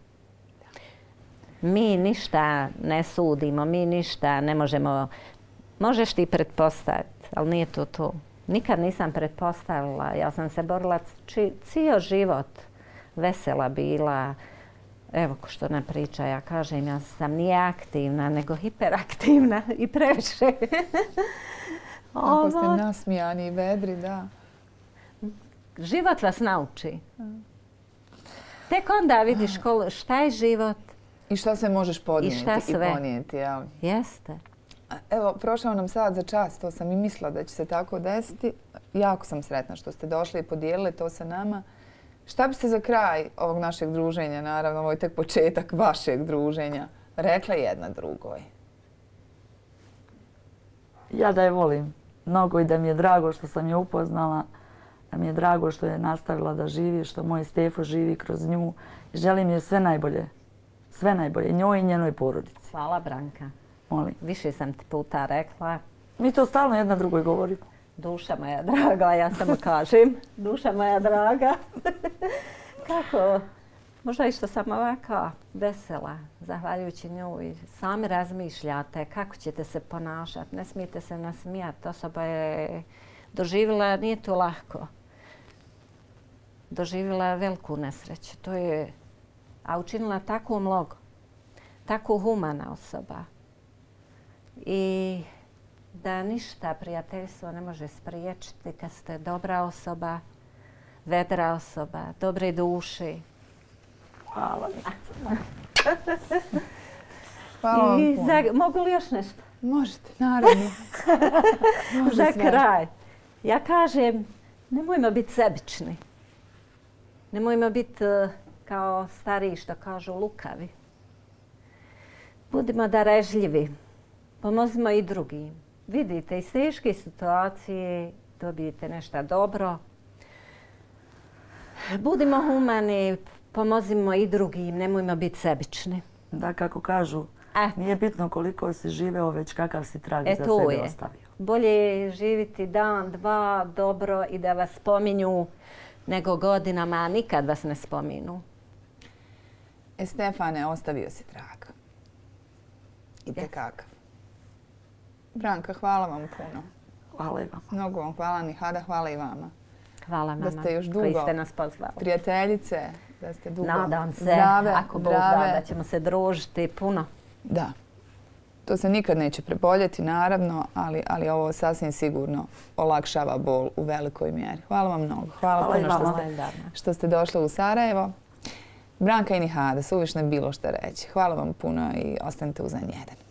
Mi ništa ne sudimo, mi ništa ne možemo... Možeš ti pretpostaviti, ali nije to to. Nikad nisam pretpostavila, ja sam se borila či, cijel život. Vesela bila, evo ko što ne priča, ja kažem, ja sam nije aktivna, nego hiperaktivna i previše. Ako ste Ovo, nasmijani i vedri, da. život vas nauči. Tek onda vidiš kol, šta je život. I šta se možeš podnijeti šta i sve. ponijeti, jel? Jeste. Evo, prošao nam sat za čas, to sam i mislila da će se tako desiti. Jako sam sretna što ste došli i podijelili to sa nama. Šta biste za kraj ovog našeg druženja, naravno, ovo je tek početak vašeg druženja, rekla jedna drugoj? Ja da je volim mnogo i da mi je drago što sam je upoznala, da mi je drago što je nastavila da živi, što moj Stefo živi kroz nju. Želim joj sve najbolje. Sve najbolje. Njoj i njenoj porodici. Hvala Branka. Molim. Više sam ti puta rekla. Mi to stalno jedna drugoj govorimo. Duša moja draga, ja samo kažem. Duša moja draga. Kako? Možda i što sam ovako vesela, zahvaljujući nju i sami razmišljate kako ćete se ponašati. Ne smijete se nasmijati. Osoba je doživjela, nije to lako. Doživjela je veliku nesreću. To je, a učinila tako mnogo. Tako humana osoba. I da ništa prijateljstvo ne može spriječiti kad ste dobra osoba, vedra osoba, dobre duše. Hvala. Hvala vam I puno. za, mogu li još nešto? Možete, naravno. Može Za sve. kraj. Ja kažem, nemojmo biti sebični. Nemojmo biti uh, kao stariji što kažu lukavi. Budimo darežljivi. Pomozimo i drugim. Vidite, iz teške situacije dobijete nešto dobro. Budimo humani, pomozimo i drugim, nemojmo biti sebični. Da, kako kažu, E. nije bitno koliko si živeo, već kakav si trag E, za tu sebe je. ostavio. Bolje je živiti dan, dva dobro i da vas spominju nego godinama, a nikad vas ne spominu. E, Stefane, ostavio si trag. I Yes. tekakav. Branka, hvala vam puno. Hvala i vama. Mnogo vam hvala, Nihada, hvala i vama. Hvala Da mama ste još koji dugo ste nas pozvali. prijateljice, da ste dugo Nadam se, zdrave, ako Bog da, zdrave. da ćemo se družiti puno. Da. To se nikad neće preboljeti, naravno, ali, ali ovo sasvim sigurno olakšava bol u velikoj mjeri. Hvala vam mnogo. Hvala, Hvala i puno što vama. ste, što ste došli u Sarajevo. Branka i Nihada, suvišno je bilo što reći. Hvala vam puno i ostanite uz N jedan.